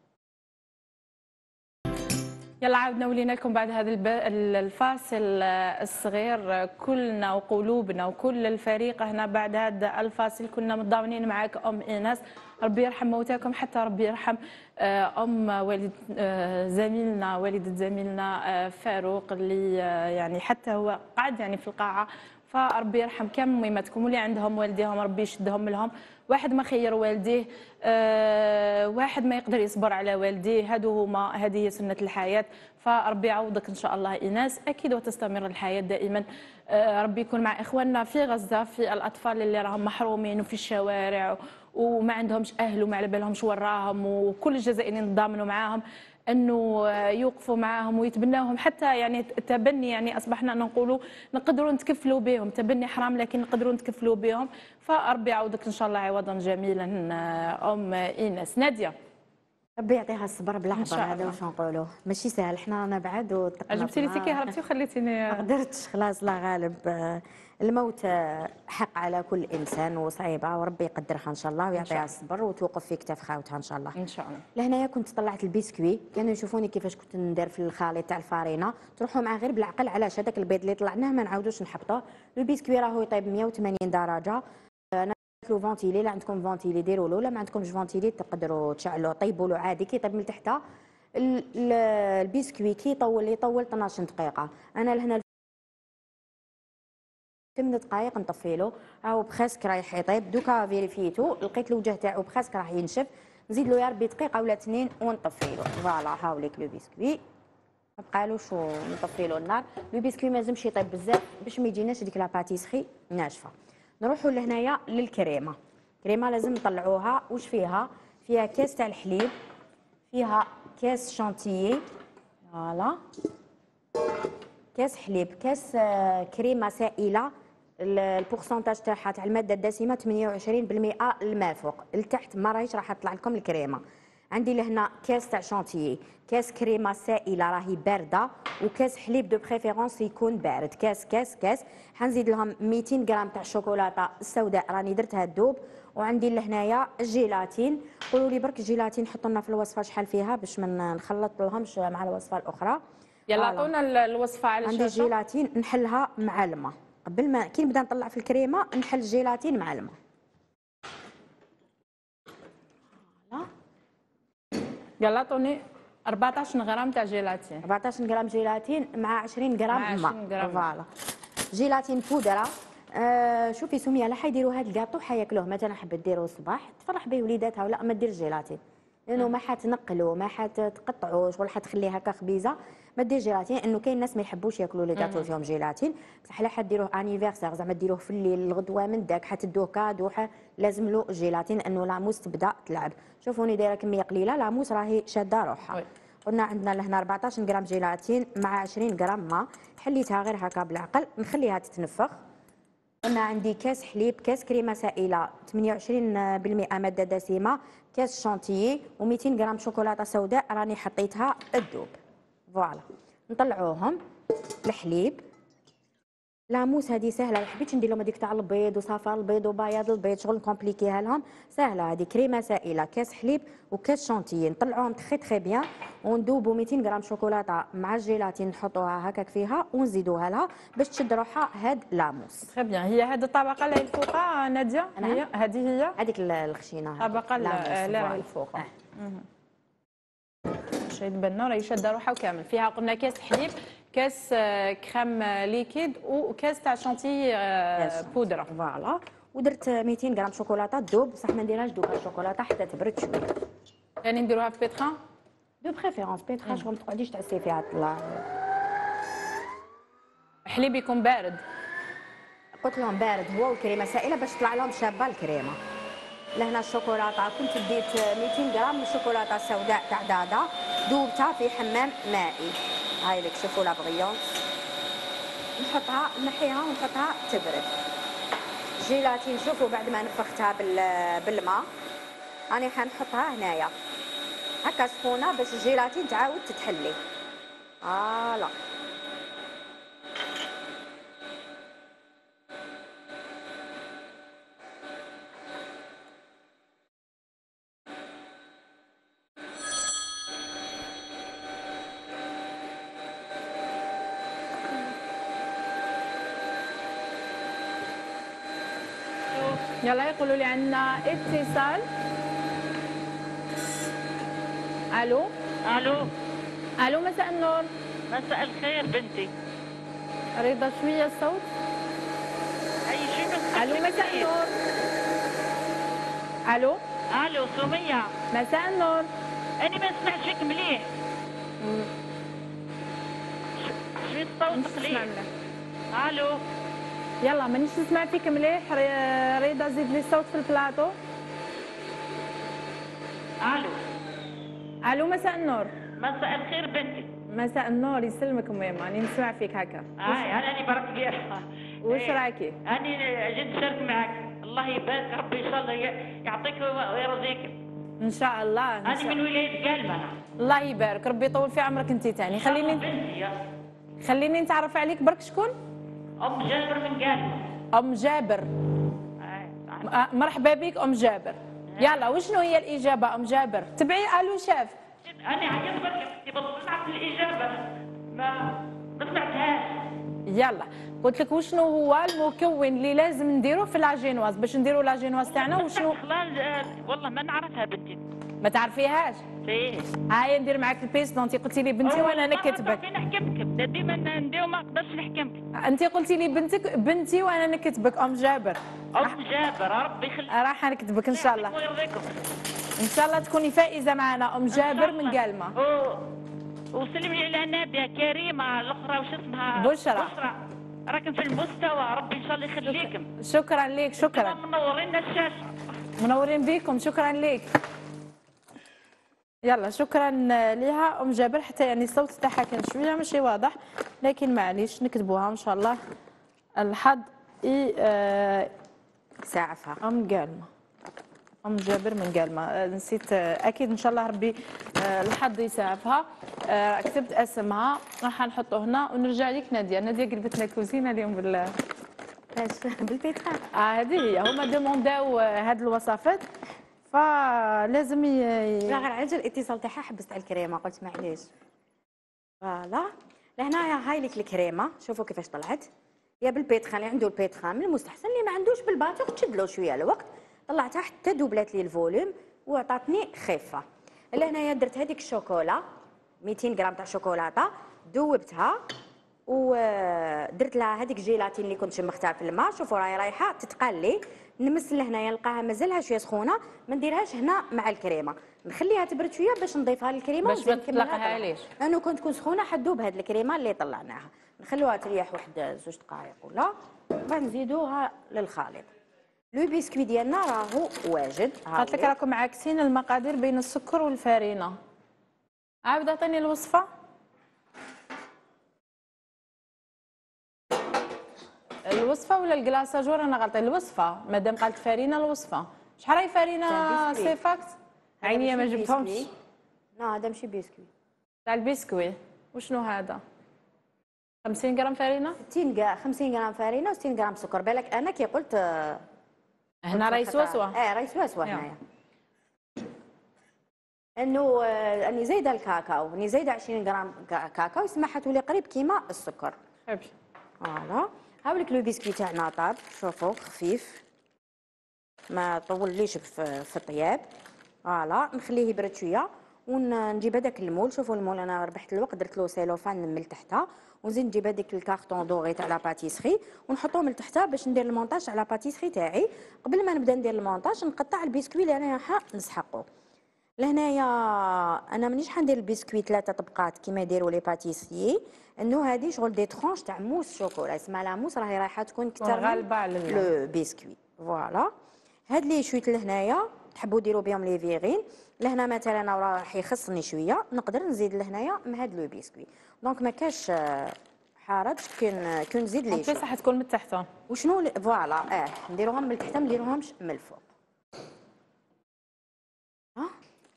Speaker 1: يلا عاودنا ولينا لكم بعد هذا الفاصل الصغير. كلنا وقلوبنا وكل الفريق هنا بعد هذا الفاصل كنا متضامنين معك ام ايناس. ربي يرحم موتاكم، حتى ربي يرحم ام والد زميلنا والده زميلنا فاروق اللي يعني حتى هو قاعد يعني في القاعه. فربي يرحم كامل ميماتكم واللي عندهم والديهم ربي يشدهم لهم. واحد ما خير والديه، أه واحد ما يقدر يصبر على والديه، هادو هما هذه هي سنه الحياه. فربي يعوضك ان شاء الله ايناس اكيد وتستمر الحياه دائما. أه ربي يكون مع اخواننا في غزه، في الاطفال اللي راهم محرومين وفي الشوارع وما عندهمش اهل وما على بالهمش وراهم، وكل الجزائريين نتضامنوا معاهم انه يوقفوا معاهم ويتبناوهم. حتى يعني التبني يعني اصبحنا نقولوا نقدروا نتكفلوا بهم، تبني حرام لكن نقدروا نتكفلوا بهم. فربي يعوضك ان شاء الله عوضا جميلا ام ايناس. ناديه
Speaker 2: ربي يعطيها الصبر بالعبر، هذا واش نقولوا ماشي سهل. حنا رانا بعاد وتقنا.
Speaker 1: عجبتي لي كي هربتي وخليتيني.
Speaker 2: ما قدرتش خلاص لا غالب. الموت حق على كل انسان وصعيبه، وربي يقدرها ان شاء الله ويعطيها الصبر وتوقف في كتاف خاوتها ان شاء الله.
Speaker 1: ان شاء الله.
Speaker 2: لهنايا كنت طلعت البسكوي، كانوا يشوفوني كيفاش كنت ندير في الخليط تاع الفارينه، تروحوا معاه غير بالعقل. علاش هذاك البيض اللي طلعناه ما نعاودوش نحبطوه. البسكوي راهو يطيب مية وثمانين درجه. انا لو فونتيلي، لا عندكم فونتيلي ديروا له، لا ما عندكمش فونتيلي تقدروا تشعلوه طيبوا له عادي كي يطيب من تحته. البسكوي كي يطول يطول اثناش دقيقه. انا لهنا ثمان دقائق نطفيلو، راهو بخاسك رايح يطيب. دوكا فيريفيتو لقيت الوجه تاعو بخاسك راح ينشف، نزيد له يا ربي دقيقه ولا اثنين ونطفيلو. فوالا هاوليك لو بسكوي ما بقالوش ونطفيلو النار. لو بسكوي ما لازمش يطيب بزاف باش ما يجيناش ديك لا باتيسري ناشفه. نروحوا لهنايا للكريمه. كريمه لازم نطلعوها. واش فيها؟ فيها كاس تاع الحليب، فيها كاس شانتيي، فوالا، كاس حليب، كاس آه، كريمه سائله، البورسونتاج تاعها تاع الماده الدسمه ثمانية وعشرين بالمئة الماء فوق، لتحت ما راهيش راح تطلع لكم الكريمه. عندي لهنا كاس تاع شانتيي، كاس كريمه سائله راهي بارده، وكاس حليب دو بريفيرونس يكون بارد. كاس كاس كاس حنزيد لهم مئتين غرام تاع الشوكولاته السوداء راني درتها تذوب. وعندي لهنايا الجيلاتين. قولوا لي برك الجيلاتين حطوا لنا في الوصفه شحال فيها باش ما نخلط لهمش مع الوصفه الاخرى.
Speaker 1: يلا عطونا الوصفه على الشاشه.
Speaker 2: عندي الجيلاتين نحلها مع الماء قبل ما كي نبدا نطلع في الكريمه نحل الجيلاتين مع الماء.
Speaker 1: يلا عطوني أربعطاش غرام تاع جيلاتين.
Speaker 2: أربعطاش غرام جيلاتين مع عشرين غرام ماء.
Speaker 1: مع
Speaker 2: فوالا. جيلاتين بودره. آه شوفي سميه لا حيديروا هذا الكاطو حياكلوه مثلا حبت ديروا الصباح تفرح به وليداتها ولا ما دير جيلاتين لانه ما حتنقلوا ما حتقطعوش ولا حتخليه هكا خبيزه. ما دير جيلاتين انه كاين ناس ما يحبوش ياكلوا لي كاطو فيهم جيلاتين بصح لا حديروه انيفرسير زعما ديروه في الليل الغدوه من داك حتدوه كادو لازم له جيلاتين انه لاموس تبدا تلعب. شوفوني دايره كميه قليله لاموس راهي شاده روحها. قلنا عندنا لهنا أربعطاش غرام جيلاتين مع عشرين غرام ماء. حليتها غير هكا بالعقل نخليها تتنفخ. قلنا عندي كاس حليب، كاس كريمه سائله ثمانية وعشرين بالمئة ماده دسمه، كاس شانتيي و200 غرام شوكولاته سوداء راني حطيتها تذوب. فوالا نطلعوهم. الحليب لاموس هذه سهله، ما حبيتش ندير لهم هذيك تاع البيض وصفار البيض وبياض البيض شغل نكومبليكيها لهم. سهله هذه كريمه سائله، كاس حليب وكاس شانتيي نطلعوهم تخي تخي بيان وندوبوا مئتين غرام شوكولاته مع الجيلاتين نحطوها هكاك فيها ونزيدوها لها باش تشد روحها هاد لاموس.
Speaker 1: تخي بيان. هي هذه الطبقه اللي الفوق ناديه؟ هي هذه هي
Speaker 2: هذيك الخشينه
Speaker 1: الطبقه اللي الفوق. شايد بنا راهي شاده روحها وكامل. فيها قلنا كاس حليب، كاس كريم ليكيد وكاس تاع شانتي بودره.
Speaker 2: فوالا ودرت مئتين غرام شوكولاته تذوب بصح ما نديرهاش دوبها الشوكولاته حتى تبرد شويه.
Speaker 1: يعني نديروها في بيتخان
Speaker 2: دو بريفيرونس بيتخان شغل ما تقعديش تعسي فيها طلع.
Speaker 1: حليب يكون بارد.
Speaker 2: قلت لهم بارد هو والكريمه سائله باش تطلع لهم شابه الكريمه. لهنا الشوكولاته كنت ديت مئتين غرام من الشوكولاته السوداء تاع دادا ذوبتها في حمام مائي. هاي لك شوفوا لا بريونس. نحطها نحيها ونحطها تبرد. جيلاتين شوفوا بعد ما نفختها بالماء راني حنحطها هنايا هكا سخونه باش الجيلاتين تعاود تتحلي. فوالا
Speaker 1: يلا يقولوا لي عندنا اتصال. الو
Speaker 4: الو
Speaker 1: الو مساء النور.
Speaker 4: مساء الخير بنتي.
Speaker 1: رضا شويه الصوت.
Speaker 4: اي شنو؟
Speaker 1: الو مساء النور. الو
Speaker 4: الو سميه.
Speaker 1: مساء النور.
Speaker 4: انا ما نسمعش فيك مليح. شويه الصوت قليل. الو
Speaker 1: يلا مانيش نسمع فيك مليح. رضا زيد لي الصوت في البلاطو.
Speaker 4: الو
Speaker 1: الو مساء النور.
Speaker 4: مساء الخير بنتي.
Speaker 1: مساء النور يسلمك ماما راني نسمع فيك هكا.
Speaker 4: هاي انا برك بيها.
Speaker 1: واش راكي؟
Speaker 4: انا جيت نشارك معك. الله يبارك ربي ان شاء الله يعطيك ويرضيك.
Speaker 1: ان شاء الله.
Speaker 4: انا من ولايه قلمه.
Speaker 1: الله يبارك ربي يطول في عمرك انت ثاني. خليني
Speaker 4: بنتي
Speaker 1: خليني نتعرف عليك برك. شكون؟
Speaker 4: ام جابر من قلمه.
Speaker 1: ام جابر. آه مرحبا بك ام جابر. يلا وشنو هي الاجابه ام جابر؟ تبعي الو شاف.
Speaker 4: انا عيطت برك بسمعت الاجابه ما ما سمعتهاش.
Speaker 1: يلا قلت لك وشنو هو المكون اللي لازم نديروه في العجينواز باش نديروا العجينواز تاعنا وشنو؟
Speaker 4: خلال والله ما نعرفها بنتي.
Speaker 1: ما تعرفيهاش؟
Speaker 4: ايه
Speaker 1: هاي ندير معك البيستون. انت قلتي لي بنتي وانا نكتبك.
Speaker 4: نحكمك ديما نديو ما نقدرش نحكمك.
Speaker 1: انت قلتي لي بنتك بنتي وانا نكتبك ام جابر.
Speaker 4: ام جابر ربي يخليك.
Speaker 1: راح نكتبك ان شاء الله.
Speaker 4: ويرضيكم.
Speaker 1: ان شاء الله تكوني فائزه معنا ام جابر من قلمه.
Speaker 4: وسلمي على ناديه كريمه الاخرى وش اسمها؟
Speaker 1: بشرى.
Speaker 4: بشرى راكم في المستوى ربي ان شاء الله يخليكم.
Speaker 1: شكرا لك. شكرا.
Speaker 4: منورين الشاشه.
Speaker 1: منورين بيكم، شكرا لك. يلا شكرا ليها ام جابر. حتى يعني الصوت تاعها كان شويه ماشي واضح، لكن معليش نكتبوها ان شاء الله. الحظ اي آه
Speaker 2: ساعفها
Speaker 1: ام قالمه، ام جابر من قالمه. آه نسيت. آه اكيد ان شاء الله ربي آه الحظ يساعفها. آه كتبت اسمها راح نحطه هنا ونرجع لك. ناديه ناديه قلبت لنا كوزينه اليوم بال
Speaker 2: بالبيتخان.
Speaker 1: اه هذه هي. هما دومونداو هاد الوصفات فلازم ي...
Speaker 2: لا غير عجل الاتصال تاعها حبست على الكريمه قلت معليش. فوالا لهنايا هاي لك الكريمه، شوفوا كيفاش طلعت. يا بالبيتخان اللي عنده البيتخان من المستحسن، اللي ما عندوش بالباتوق تشد له شويه الوقت. طلعتها حتى دوبلات لي الفوليوم وعطاتني خفه. لهنايا درت هذيك الشوكولا مئتين غرام تاع شوكولاته، ذوبتها ودرت لها هذيك جيلاتين اللي كنت شمختها في الماء. شوفوا راهي رايحه تتقلي. نمس لهنايا نلقاها مازالها شويه سخونه، ما نديرهاش هنا مع الكريمه، نخليها تبرد شويه باش نضيفها للكريمه
Speaker 1: باش ما تطلقها. ليش؟
Speaker 2: لانه كنت تكون سخونه حدوب هذه الكريمه اللي طلعناها. نخلوها تريح واحد زوج دقائق ولا بعد نزيدوها للخليط. لو بيسكوي ديالنا راهو واجد.
Speaker 1: قالت لك راكم عاكسين المقادير بين السكر والفارينه. عاود عطيني الوصفه. الوصفه ولا الكلاصاجور؟ انا غلطت. الوصفه مادام قالت فارينه الوصفه. شحال راهي فارينه صيفاكس؟ عينيا ما جبتهمش.
Speaker 2: لا هذا ماشي بيسكوي
Speaker 1: تاع البسكوي. وشنو هذا؟ خمسين غرام فارينه؟
Speaker 2: ستين خمسين غرام فارينه و60 غرام سكر. بالك انا كي قلت
Speaker 1: هنا راهي سواسوه.
Speaker 2: اه راهي سواسوه هنايا. انه اني زايده الكاكاو، اني زايده عشرين غرام كاكاو يسمحها تولي قريب كيما السكر.
Speaker 1: حبش
Speaker 2: فوالا. هاوليك لو بيسكوي تاعنا طاب. شوفوا خفيف ما طوليش في, في الطياب. فوالا نخليه يبرد شويه ونجيب هذاك المول. شوفوا المول انا ربحت الوقت درت له سيلوفان نمل تحتها، ونزيد نجيب هذيك الكارطون دوغي تاع لا باتيسري ونحطهم لتحتها باش ندير المونتاج على باتيسري تاعي. قبل ما نبدا ندير المونتاج نقطع البسكوي اللي انا راح نسحقه. لهنايا انا مانيش حندير البسكوي ثلاثه طبقات كيما يديروا لي باتيسري، انه هذه شغل دي ترونش تاع موس شوكولا اسمها لا موس، راهي رايحه تكون كثر
Speaker 1: غالبه على
Speaker 2: لو بسكوي. فوالا هاد لي شويت لهنايا تحبوا ديروا بهم لي فيغين. لهنا مثلا انا راح يخصني شويه نقدر نزيد لهنايا من هاد لو بسكوي. دونك ما كاش حرج كون كون نزيد لي
Speaker 1: شويه. راح تكون من تحت
Speaker 2: وشنو فوالا. اه نديروهم من تحت ما نديروهمش من الفوق. ها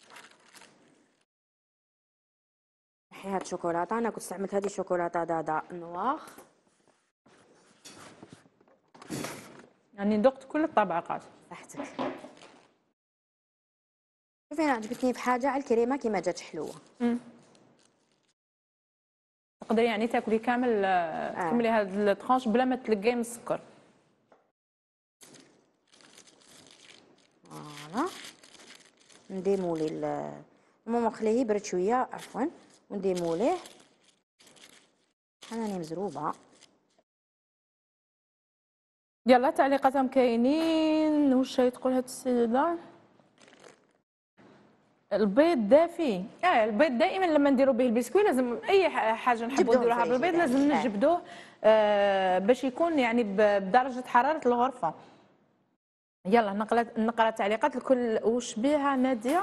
Speaker 2: نحي هاد الشوكولاته. انا كنت استعملت هذه الشوكولاته دادا نواخ،
Speaker 1: يعني ذقت كل الطبقات.
Speaker 2: صحتك. شوفي انا عجبتني بحاجه على الكريمه كيما جات حلوه.
Speaker 1: امم تقدري يعني تاكلي كامل. آه. تكملي هاد الطرونش بلا ما تلقاي من السكر.
Speaker 2: فوالا نديمولي ال المهم نخليه يبرد شويه عفوا ونديموليه. انا مزروبه.
Speaker 1: يلا تعليقاتهم كاينين. واش تقول هاد السيده؟ البيض دافي. اه البيض دائما لما نديروا به البسكوي لازم اي حاجه نحبوا نديروها بالبيض لازم نجبدوه آه باش يكون يعني بدرجه حراره الغرفه. يلا نقرا نقرا التعليقات الكل. وش بيها ناديه؟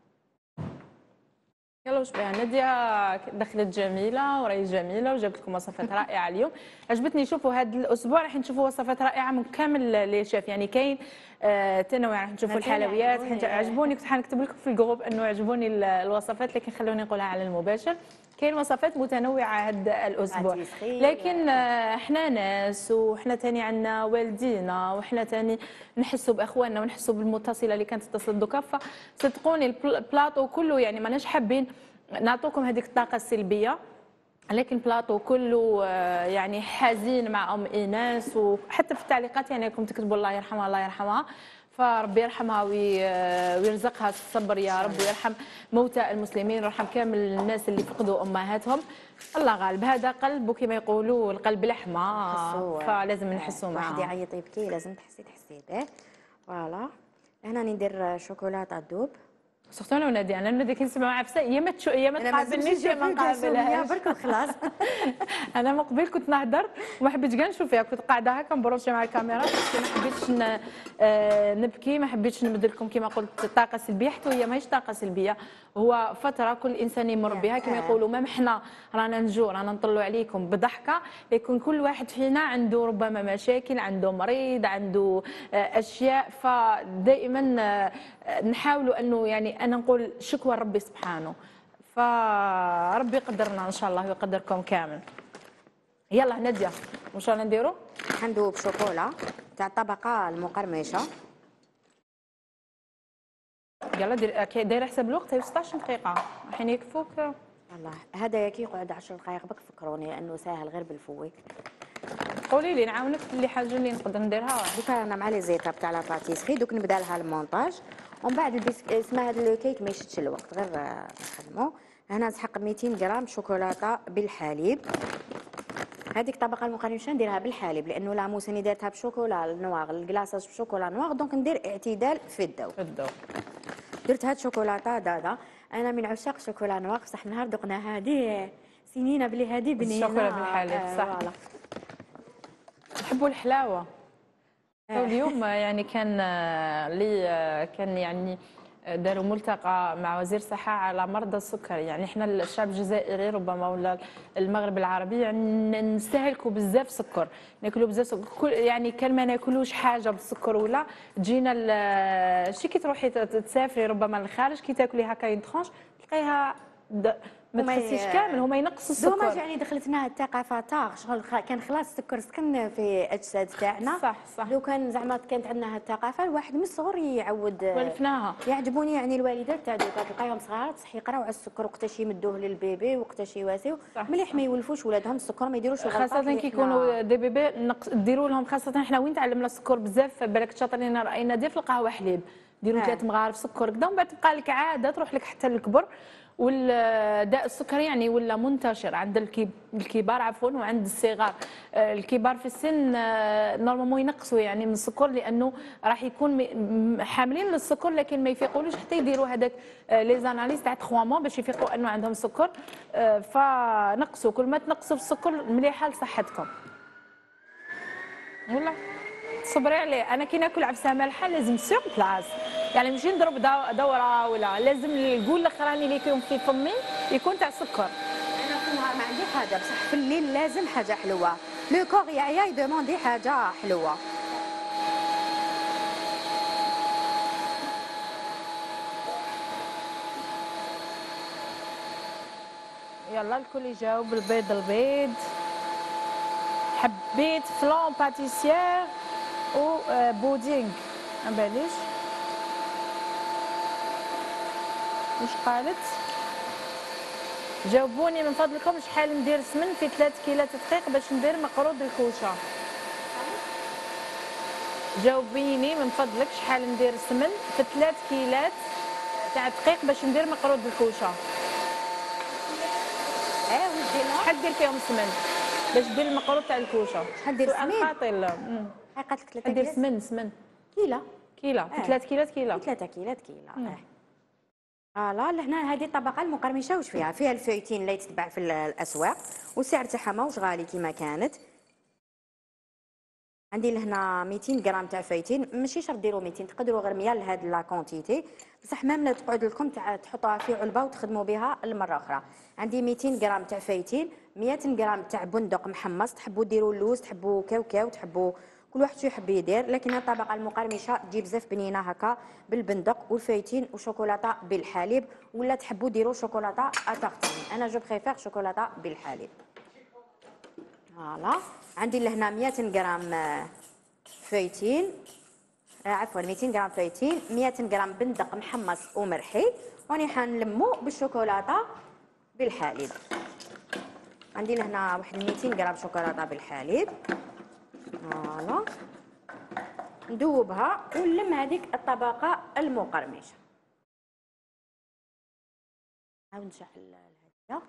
Speaker 1: يلا وش بها ناديه؟ دخلت جميله وراهي جميله وجابت لكم وصفات رائعه اليوم. عجبتني. شوفوا هذا الاسبوع راح نشوفوا وصفات رائعه من كامل لي شيف. يعني كاين آه تنوع. راح نشوفوا الحلويات. عجبوني. كنت حنكتب لكم في الجروب انه عجبوني الوصفات لكن خلوني نقولها على المباشر. كاين وصفات متنوعه هذا الاسبوع لكن آه احنا ناس وحنا ثاني عندنا والدينا وحنا ثاني نحسوا باخواننا ونحسوا بالمتصله اللي كانت تتصل دوكا. فصدقوني البلاطو كله يعني ماناش حابين نعطوكم هذيك الطاقه السلبيه، لكن بلاطو كله يعني حزين مع ام ايناس. وحتى في التعليقات يعني راكم تكتبوا الله يرحمها الله يرحمها. فربي يرحمها ويرزقها الصبر يا رب ويرحم موتى المسلمين ويرحم كامل الناس اللي فقدوا امهاتهم. الله غالب. هذا قلب وكما يقولوا القلب لحمه فلازم نحسوا معاه.
Speaker 2: واحد يعيط يبكي لازم تحسي تحسي به. فوالا هنا ندير شوكولاته تذوب.
Speaker 1: سورتو انا ونادي انا ونادي كنسمع عفسه يا ما تشو يا ما تقابلنيش يا ما نقابلهاش
Speaker 2: برك خلاص.
Speaker 1: انا من قبل كنت نهضر وما حبيتش كاع نشوف فيها، كنت قاعده هكا مبروشه مع الكاميرا باسكو ما حبيتش ن- آه، نبكي، ما حبيتش نبد لكم كما قلت طاقه سلبيه، حتى هي ماهيش طاقه سلبيه، هو فتره كل انسان يمر بها كما يقولوا. مام حنا رانا نجو رانا نطلوا عليكم بضحكه، لكن كل واحد فينا عنده ربما مشاكل، عنده مريض، عنده آه، اشياء، فدائما آه، نحاولوا انه يعني انا نقول شكوى ربي سبحانه، فربي يقدرنا ان شاء الله ويقدركم كامل. يلا ناديه واش رانا نديرو؟
Speaker 2: ندوب شوكولا تاع الطبقه المقرمشه.
Speaker 1: يلا دير كي- دايره حساب الوقت هي ستة عشر دقيقه الحين يكفوك.
Speaker 2: والله هذا كي يقعد عشر دقائق بك فكروني لانه ساهل غير بالفوي.
Speaker 1: قولي لي نعاونك في اللي حاجه اللي نقدر نديرها.
Speaker 2: دوكا رانا مع لي زيتاب تاع لا باتيسري، دوك نبدا لها المونتاج ومن بعد البسك... اسمها هذا الكيك ما يشدش الوقت غير آه، نخدمو. هنا نسحق مئتين غرام شوكولاته بالحليب. هذيك الطبقه المقرمشه نديرها بالحليب لانه لا موسني دارتها بشوكولا نواغ، الكلاصاج بشوكولا نواغ، دونك ندير اعتدال في الذوق.
Speaker 1: الذوق
Speaker 2: درت هاد شوكولاته دادا، انا من عشاق شوكولا نواغ، بصح نهار ذقنا هذه سنينه بلي هذه بنينه
Speaker 1: الشوكولا بالحليب
Speaker 2: آه
Speaker 1: صح.
Speaker 2: فوالا.
Speaker 1: نحبوا الحلاوه.
Speaker 2: آه.
Speaker 1: اليوم يعني كان آه، لي آه، كان يعني آه، داروا ملتقى مع وزير الصحة على مرضى السكر، يعني احنا الشعب الجزائري ربما ولا المغرب العربي يعني نستهلكوا بزاف سكر، ناكلوا بزاف سكر، كل يعني كان ما ناكلوش حاجة بالسكر ولا تجينا ال- شي كي تروحي تسافري ربما للخارج كي تاكلي هكا ين تخونش تلقيها د- ما
Speaker 2: هما
Speaker 1: تحسيش
Speaker 2: ي-
Speaker 1: كامل، هما ينقصوا
Speaker 2: دوماج
Speaker 1: السكر.
Speaker 2: يعني دخلتنا الثقافه طاغ شغل خ- كان خلاص السكر سكن في اجساد تاعنا.
Speaker 1: صح صح.
Speaker 2: لو كان زعما كانت عندنا هالثقافه الواحد من الصغر يعود.
Speaker 1: ولفناها.
Speaker 2: يعجبوني يعني الوالدات تاع دوكا تلقاهم صغار تصح يقراو على السكر وقتاش يمدوه للبيبي وقتاش يواسيو،
Speaker 1: صح،
Speaker 2: مليح
Speaker 1: صح.
Speaker 2: ما يولفوش ولادهم السكر، ما يديروش الغلطات
Speaker 1: خاصة
Speaker 2: اللي
Speaker 1: كي
Speaker 2: إحنا-
Speaker 1: يكونوا دي بيبي نقص ديروا لهم، خاصة حنا وين تعلمنا السكر بزاف بالك شاطرين راينا دير في القهوة حليب، ديروا
Speaker 2: آه.
Speaker 1: ثلاث مغارف سكر كذا ومن بعد تبقى لك عادة تروح لك حتى الكبر، والداء السكر يعني ولا منتشر عند الكب- الكبار عفوا وعند الصغار. آه، الكبار في السن آه، نورمالمون ينقصوا يعني من السكر لانه راح يكون م- م- حاملين للسكر لكن ما يفيقولوش حتى يديروا هذاك لي زاناليز تاع ثلاثة موا باش يفيقوا انه عندهم سكر. آه، فنقصوا كل ما تنقصوا في السكر مليحه لصحتكم. والله صبري عليه، انا كي ناكل عفسه مالحه لازم سيغ بلاص، يعني ماشي نضرب دو- دوره ولا لازم الكول الاخراني اللي يكون في فمي يكون تاع سكر.
Speaker 2: انا في النهار ما عندي حاجه بصح في الليل لازم حاجه حلوه، لو كور يعيا يدوموندي حاجه حلوه.
Speaker 1: يلا الكل يجاوب. البيض البيض، حبيت فلان باتيسيير و آه، بودينغ ما باليش واش قالت. جاوبوني من فضلكم شحال ندير سمن في ثلاثة كيلات دقيق باش ندير مقروض الكوشه. جاوبيني من فضلك شحال ندير سمن في ثلاثة كيلات تاع دقيق باش ندير مقروض الكوشه.
Speaker 2: اه واش ديرنا؟
Speaker 1: شحال دير فيهم سمن باش دير المقروض تاع الكوشه؟
Speaker 2: شحال دير
Speaker 1: سؤال
Speaker 2: سمين؟
Speaker 1: خاطر. أمم.
Speaker 2: هاي قالت لك
Speaker 1: شحال
Speaker 2: ثلاثة
Speaker 1: دير
Speaker 2: كيلات
Speaker 1: سمن سمن
Speaker 2: كيلا.
Speaker 1: كيلا في
Speaker 2: آه.
Speaker 1: ثلاثة كيلات كيلا.
Speaker 2: ثلاثة كيلات كيلا.
Speaker 1: مم.
Speaker 2: اه فوالا لهنا هذه الطبقه المقرمشه واش فيها؟ فيها الفويتين اللي تتباع في الاسواق والسعر تاعها ماهوش غالي كيما كانت. عندي لهنا مئتين غرام تاع فايتين، ماشي شرط ديروا مئتين، تقدروا غير مية لهاد لا كونتيتي، بصح مام لا تقعد لكم تاع تحطوها في علبه وتخدموا بها المره اخرى. عندي مئتين غرام تاع فايتين، مئة غرام تاع بندق محمص، تحبوا ديروا اللوز، تحبوا كاوكاو، تحبوا كل واحد شو يحب يدير، لكن الطبقه المقرمشه تجيب بزاف بنينه هكا بالبندق والفايتين وشوكولاته بالحليب، ولا تحبوا ديروا شوكولاته اتارتين، انا جو بريفير شوكولاته بالحليب. فوالا عندي لهنا مئة غرام فايتين، آه عفوا مئتين غرام فايتين، مئة غرام بندق محمص ومرحي، وراني حنلمو بالشوكولاته بالحليب. عندي لهنا واحد مئتين غرام شوكولاته بالحليب. فوالا ندوبها ونلم هذيك الطبقه المقرمشه. نعاود نشعل الهديه.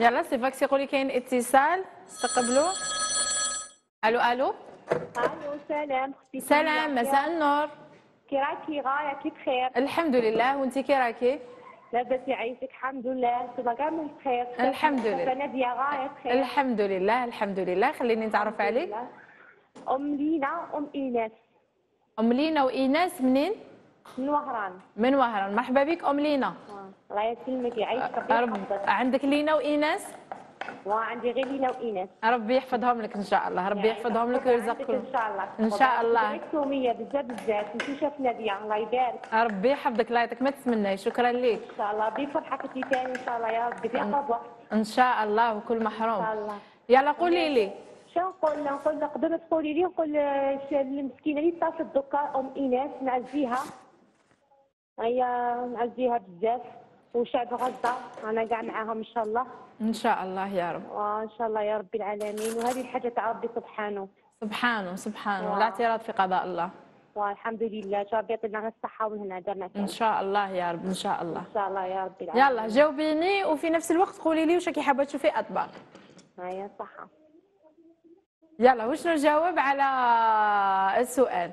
Speaker 1: يلا سي فاكسي قولي كاين اتصال استقبلوا. الو الو.
Speaker 5: الو سلام اختي.
Speaker 1: سلام مساء النور.
Speaker 5: كي راكي غايه كي بخير؟
Speaker 1: الحمد لله وانت كي راكي؟
Speaker 5: لاباس يعيشك الحمد لله تبقى كامل بخير.
Speaker 1: الحمد لله.
Speaker 5: ناديه غايه بخير.
Speaker 1: الحمد لله الحمد لله. خليني نتعرف عليك.
Speaker 5: ام لينا ام ايناس.
Speaker 1: ام لينا وايناس منين؟
Speaker 5: من وهران.
Speaker 1: من وهران. مرحبا بك ام لينا.
Speaker 5: الله يسلمك يعيشك ربي يحفظك.
Speaker 1: عندك لينا وايناس؟
Speaker 5: وعندي غير لينا وايناس.
Speaker 1: ربي يحفظهم لك ان شاء الله. ربي يحفظهم لك ويرزقكم
Speaker 5: ان شاء الله.
Speaker 1: ان شاء الله.
Speaker 5: توميه بزاف بزاف انت شفنا بيا الله يبارك.
Speaker 1: ربي يحفظك الله يعطيك ما تتمناي. شكرا لك.
Speaker 5: ان شاء الله بفرحتك ثاني ان شاء الله يا ربي يحفظك.
Speaker 1: ان شاء الله وكل محروم.
Speaker 5: ان شاء الله.
Speaker 1: يلا قولي لي.
Speaker 5: شنو نقول نقول نقدر تقولي لي نقول المسكينه اللي طافت دوكا ام ايناس نعزيها. هي نعزيها بزاف وشعب غزه انا كاع معاهم ان شاء الله.
Speaker 1: ان شاء الله يا رب.
Speaker 5: وان شاء الله يا رب العالمين وهذه الحاجه تاع ربي سبحانه.
Speaker 1: سبحانه سبحانه لا اعتراض في قضاء الله.
Speaker 5: والحمد لله ربي يعطينا غير الصحه والهنا درنا
Speaker 1: ان شاء الله يا رب ان شاء الله.
Speaker 5: ان شاء الله يا رب العالمين.
Speaker 1: يلا جاوبيني وفي نفس الوقت قولي لي واش راكي حابه تشوفي اطباق.
Speaker 5: هيا صحه.
Speaker 1: يلا واش نجاوب على السؤال؟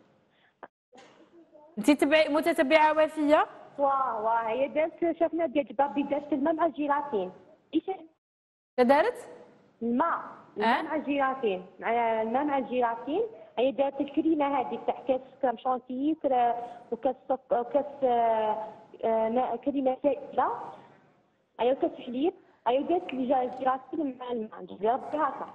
Speaker 1: انت تبعي متتبعه وفيه؟
Speaker 5: واه واه هي دارت شفنا ديال بابي دارت الماء مع الجيلاتين. ايش
Speaker 1: دارت؟
Speaker 5: الماء الماء مع الجيلاتين مع الماء مع الجيلاتين. هي دارت الكريمه هذيك تاع كاس كريم شانتيي وكاس وكاس آه كريمه سائله. هي وكاس حليب. هي دارت الجيلاتين مع الماء ربي هكا.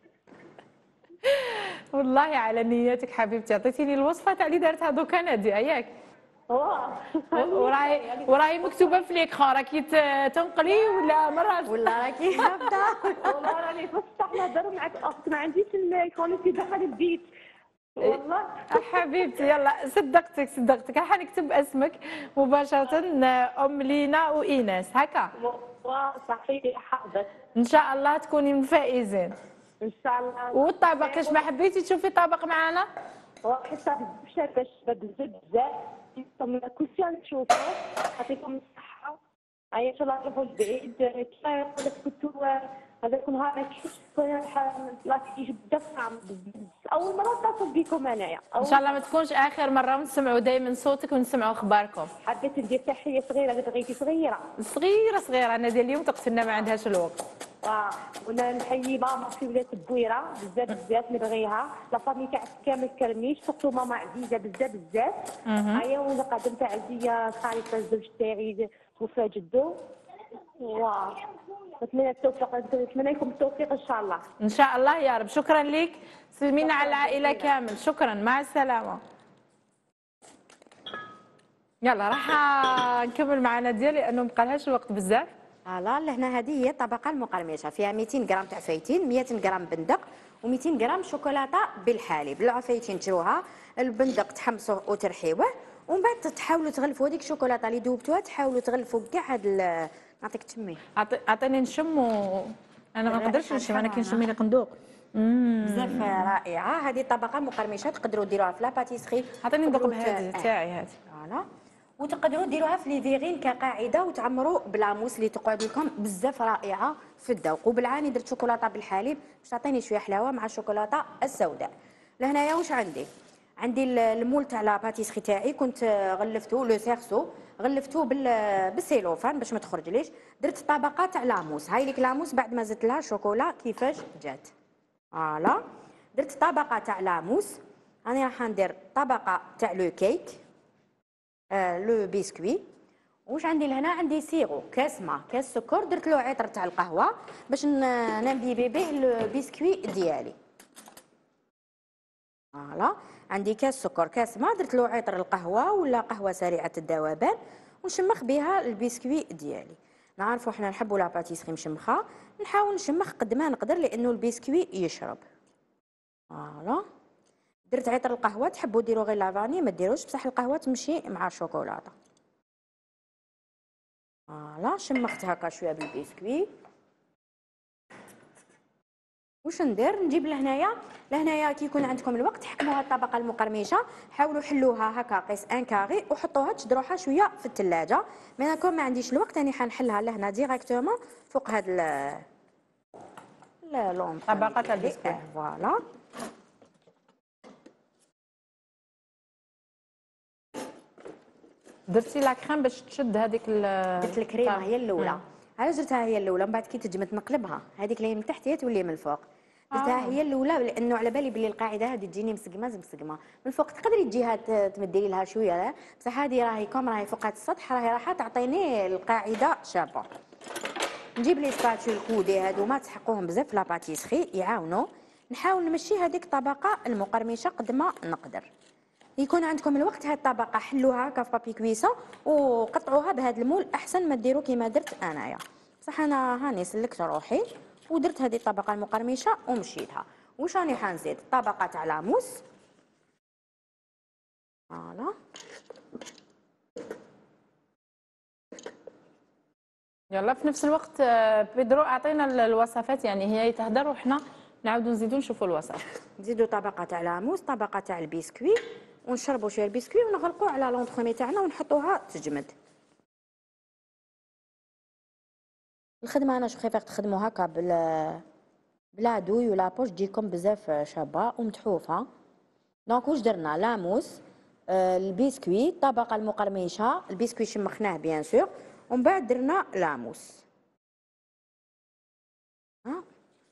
Speaker 1: والله على نياتك حبيبتي. عطيتيني الوصفه تاع اللي دارتها دوكا ناديه ياك؟
Speaker 5: واه
Speaker 1: وراهي وراهي مكتوبه في ليكخا. راكي تنقلي ولا مرات
Speaker 2: ولا راكي هابطه؟
Speaker 5: والله راني بصح نهضر معك اخت ما عنديش الكونيتي داخل البيت والله.
Speaker 1: حبيبتي يلا صدقتك صدقتك. راح نكتب اسمك مباشره ام لينا وايناس هكا.
Speaker 5: واه صحيتي حاضر.
Speaker 1: ان شاء الله تكوني من الفائزين
Speaker 5: ان شاء الله.
Speaker 1: والطبق كاش ما حبيتي تشوفي طبق معنا؟
Speaker 5: وحتى بزاف باش بزاف بزاف كل شيء نشوفه. يعطيكم الصحة. هيا ان شاء الله نروحوا لبعيد. كيما يقول لك كنتو هذاك النهار كيفاش لاكي بزاف طعم. أول مرة نتصل بكم أنايا.
Speaker 1: ان شاء الله ما تكونش آخر مرة ونسمعوا دائما صوتك ونسمعوا أخباركم.
Speaker 5: حبيت ندير تحية صغيرة قد بغيتي صغيرة.
Speaker 1: صغيرة صغيرة. أنا ديال اليوم تقتلنا ما عندهاش الوقت.
Speaker 5: اه ونحيي ماما في ولاد البويره بزاف بزاف نبغيها. لا فامي تاعك كامل كرنيش سورتو ماما عزيزه بزاف بزاف. هيا ونقدم تعزيه خالتها الزوج تاعي توفى جدو. واه نتمنى التوفيق نتمنى لكم التوفيق ان شاء الله.
Speaker 1: ان شاء الله يا رب. شكرا لك. سلمينا على العائله كامل. شكرا مع السلامه. يلا راح نكمل مع ناديه لانه مبقالهاش الوقت بزاف.
Speaker 2: فوالا لهنا هذه هي الطبقه المقرمشه فيها مئتين غرام تاع فايتين مئتين غرام بندق و200 غرام شوكولاته بالحليب. العفايتين تشروها البندق تحمصوه وترحيوه ومن بعد تحاولوا تغلفوا هذيك الشوكولاته اللي دوبتوها تحاولوا تغلفوا كاع هاد نعطيك تمي.
Speaker 1: عطيني نشم و... انا ما نقدرش نشم. انا كي نشم لي قندوق
Speaker 2: بزاف رائعه. هذه الطبقه مقرمشه تقدروا ديروها في لاباتيسري.
Speaker 1: عطيني ندوق بهذه تاعي هذه.
Speaker 2: فوالا وتقدروا ديروها في لي فيغين كقاعده وتعمروا بلاموس اللي تقعد لكم بزاف رائعه في الذوق. وبالعاني درت شوكولاته بالحليب باش تعطيني شويه حلاوه مع الشوكولاته السوداء. لهنايا واش عندي؟ عندي المول تاع لاباتيسري تاعي كنت غلفته لو سيرسو غلفته بالسيلوفان باش ما تخرجليش. درت طبقه تاع لاموس. هاي ليك لاموس بعد ما زدت لها شوكولا كيفاش جات. فوالا درت طبقه تاع لاموس. راني راح ندير طبقه تاع لو كيك آه لو بيسكوي. واش عندي لهنا؟ عندي سيرو كاس ما كاس سكر درت له عطر تاع القهوه باش نبيبي به البيسكوي ديالي. فوالا عندي كاس سكر كاس ما درت له عطر القهوه ولا قهوه سريعه الذوبان ونشمخ بها البيسكوي ديالي. نعرفوا حنا نحبوا لا باتيسري مشمخه نحاول نشمخ قد ما نقدر لانه البيسكوي يشرب. فوالا درت عطر القهوه تحبوا ديروا غير لافاني ما ديروش بصح القهوه تمشي مع الشوكولاته. فوالا شمخت هكا شويه بالبيسكوي واش ندير؟ نجيب لهنايا لهنايا كي يكون عندكم الوقت حكموا هاد الطبقه المقرمشه، حاولوا حلوها هكا قيس ان كاري وحطوها تشدروها شويه في الثلاجه. مي كون ما عنديش الوقت راني حنحلها لهنا ديريكتومون فوق هاد ال لون
Speaker 1: طبقه تاع البسكويت.
Speaker 2: فوالا
Speaker 1: درتي لا كريم باش تشد هذيك
Speaker 2: درت الكريمه هي الاولى. علاش درتها هي الاولى؟ من بعد كي تجمد نقلبها، هذيك اللي من تحت هي تولي من الفوق. درتها
Speaker 1: آه.
Speaker 2: هي الاولى لانه على بالي بلي القاعده هذه تجيني مسقمه مسقمه من الفوق، تقدري تجيها تمدي لها شويه، بصح هذه راهي كوم راهي فوق هذا السطح راهي راح تعطيني القاعده شابه. نجيب لي سباتول كودي هذوما تحقوهم بزاف في لاباتيسري يعاونوا. نحاول نمشي هذيك الطبقه المقرمشه قد ما نقدر. يكون عندكم الوقت هاد الطبقه حلوها هكا في بابي كويسه وقطعوها بهذا المول احسن ما ديروا كيما درت انايا. بصح انا هاني سلكت روحي ودرت هذه الطبقه المقرمشه ومشيتها. واش راني حنزيد؟ طبقه تاع لاموس فوالا.
Speaker 1: يلا في نفس الوقت بيدرو اعطينا الوصفات، يعني هي تهدر وحنا نعاودوا نزيدوا نشوفوا الوصفات.
Speaker 2: نزيدوا طبقه تاع لاموس، طبقه تاع البسكوي، ونشربوا شويه البسكوي ونغلقوا على لونطخومي تاعنا ونحطوها تجمد. الخدمه انا جو بريفير تخدموا هكا بلا بلا دوي ولا بوش تجيكم بزاف شابه ومتحوفه. دونك واش درنا؟ لاموس، آه البسكوي، الطبقه المقرمشه، البسكوي شمخناه بيان سور، ومن بعد درنا لاموس. ها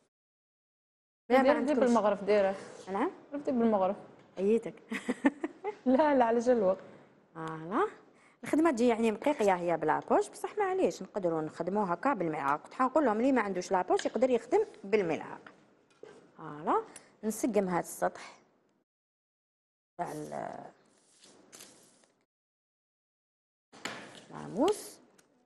Speaker 1: دير دير بالمغرف ديره.
Speaker 2: نعم
Speaker 1: دير بالمغرف
Speaker 2: ايتك.
Speaker 1: لا لا على جال الوقت.
Speaker 2: فوالا الخدمه تجي يعني مقيقيه هي بلا بوش، بصح معليش نقدروا نخدموها هكا بالملعقه. كنت حنقول لهم اللي ما عندوش لابوش يقدر يخدم بالملعقه. فوالا نسقم هذا السطح تاع اللاموس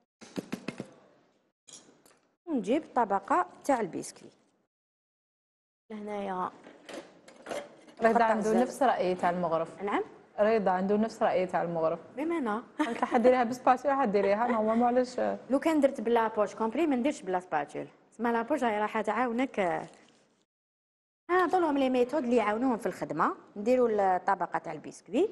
Speaker 2: ونجيب طبقه تاع البسكوي لهنايا.
Speaker 1: رضا عنده نفس رايي تاع المغرف.
Speaker 2: نعم
Speaker 1: رضا عنده نفس رايي تاع المغرف.
Speaker 2: بمعنى
Speaker 1: قلت لها حديريها بسباتيول حديريها نورمالمون. علاش
Speaker 2: لو كان درت بلا بوش كومبري ما نديرش بلا سباتول. تسمى لا بوش راح تعاونك. ها نعطولهم لي ميثود اللي يعاونوهم في الخدمه. نديروا الطبقه تاع البسكوي.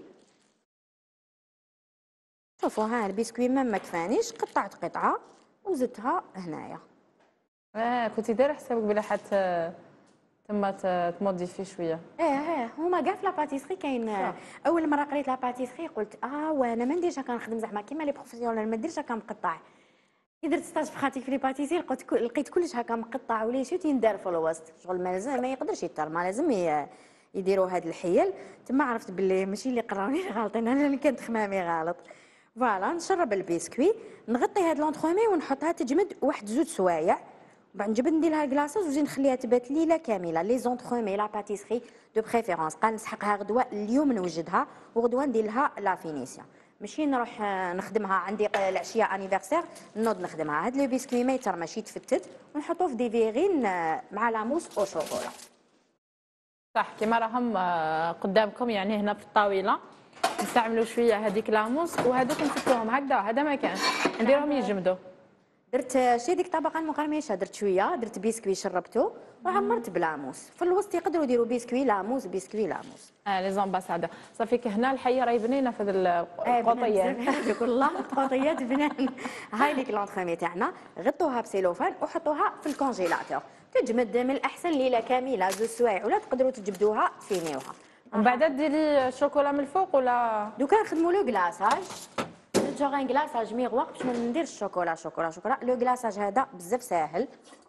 Speaker 2: شوفوا ها البسكوي ما كفانيش، قطعت قطعه وزدتها هنايا.
Speaker 1: اه كنتي دايره حسابك بلا حت تما تموديفي شويه.
Speaker 2: ايه ايه هما كاع في لاباتيسري كاين. اول مره قريت لاباتيسري قلت اه وانا ما نديرش هكا نخدم زعما كيما لي بروفيسيونيل، ما نديرش هكا مقطع. كي درت ستاج في خاتي في لي باتيسري لقيت لقيت كلش هكا مقطع ولي شوت يندار في الوسط. شغل ما لازم ما يقدرش يتر، ما لازم يديروا هاد الحيل. تما عرفت باللي ماشي اللي قراوني غالطين، انا اللي كنت خمامي غلط. فوالا نشرب البسكوي، نغطي هاد لونطخومي ونحطها تجمد واحد زوج سوايع. بعد نجبد ندير لها الكلاصاج وزيد نخليها تبات ليله كامله. لي زونطخومي لا باتيسري دو بريفيرونس قال نسحقها غدوه، اليوم نوجدها وغدوه ندير لها لا فينيسيون. ماشي نروح نخدمها عندي العشيه انيفرسير نوض نخدمها. هاد لو بسكوي ما يترمش يتفتت ونحطوه في دي فيغين مع لاموس او شوكولا.
Speaker 1: صح كيما راهم قدامكم يعني هنا في الطاوله. نستعملوا شويه هذيك لاموس وهذوك نفتوهم هكذا. هذا ما كان نديرهم يجمدوا.
Speaker 2: درت شي ديك الطبقه المقرمشه، درت شويه، درت بسكوي شربته وعمرت بلاموس. في الوسط يقدروا يديروا بسكوي لاموس بسكوي لاموس.
Speaker 1: اه لي زامباساد. صافي هنا الحيه راهي بنينه في هذه القطيات.
Speaker 2: هذوك والله القطيات بنان. هاي ديك لونطخومي تاعنا غطوها بسيلوفان وحطوها في الكونجيلاتور تجمد من الاحسن ليله كامله زوج سوايع، ولا تقدروا تجبدوها تفينيوها.
Speaker 1: ومن بعد ديري شوكولا من الفوق ولا
Speaker 2: دوكا نخدموا لو كلاصاج. جوغ ان كلاصاج ميغوار باش ما نديرش شوكولا شوكولا شوكولا. لو كلاصاج هذا بزاف ساهل.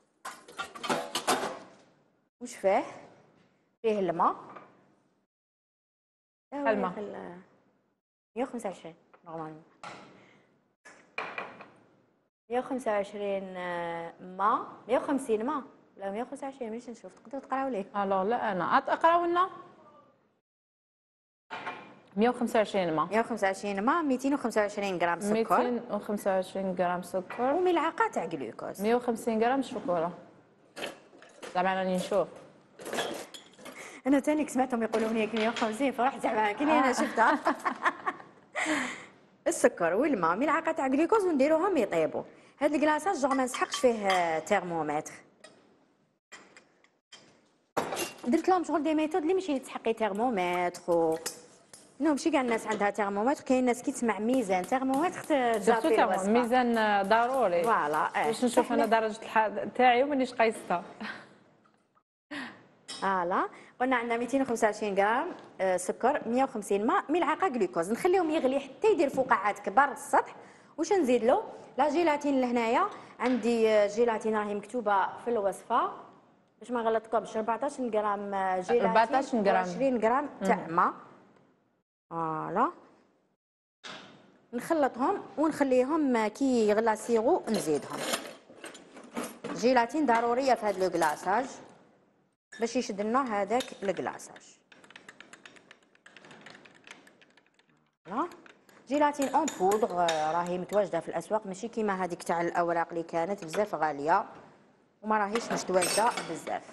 Speaker 2: واش فيه؟ فيه الماء.
Speaker 1: الماء
Speaker 2: مية وخمسة وعشرين نورمالمون. مية وخمسة وعشرين ماء، مية وخمسين ماء ولا مية وخمسة وعشرين مانيش نشوف. تقدروا تقراو ليه.
Speaker 1: الو لا انا اقراو لنا مية وخمسة وعشرين ماء.
Speaker 2: مية وخمسة وعشرين ماء، مئتين وخمسة وعشرين غرام سكر،
Speaker 1: مئتين وخمسة وعشرين غرام سكر
Speaker 2: وملعقه تاع جلوكوز،
Speaker 1: مية وخمسين غرام شوكولا. زعما راني نشوف.
Speaker 2: انا تاني سمعتهم يقولوا لي مية وخمسين فرحت زعما كني انا شفتها. السكر والماء ملعقه تاع جلوكوز ونديروهم يطيبوا. هاد الكلاصاج جوغ ما نسحقش فيه ترمومتر. درت لهم شغل دي ميثود اللي ماشي تحقي ترمومتر و نو ماشي كاع الناس عندها ترمومتر، كاين ناس كي تسمع ميزان ترمومتر تجا في الوصفه.
Speaker 1: ميزان ضروري
Speaker 2: فوالا
Speaker 1: باش نشوف انا درجه الحراره تاعي ومانيش قايستها.
Speaker 2: فوالا قلنا عندنا مئتين وخمسة وعشرين غرام آه سكر، مئة وخمسين ماء، ملعقه جلوكوز. نخليهم يغلي حتى يدير فقاعات كبار السطح. واش نزيد له؟ لا جيلاتين لهنايا عندي جيلاتين راهي مكتوبه في الوصفه باش ما غلطكمش، أربعطاش غرام جيلاتين،
Speaker 1: أربعطاش غرام،
Speaker 2: عشرين غرام تاع ماء. فوالا نخلطهم ونخليهم كي يغلى سيغو نزيدهم. جيلاتين ضروريه في هذا لو كلاصاج باش يشد لنا هذاك الكلاصاج. فوالا جيلاتين اون بودغ راهي متواجده في الاسواق، ماشي كيما هذيك تاع الاوراق اللي كانت بزاف غاليه وما راهيش متواجده بزاف.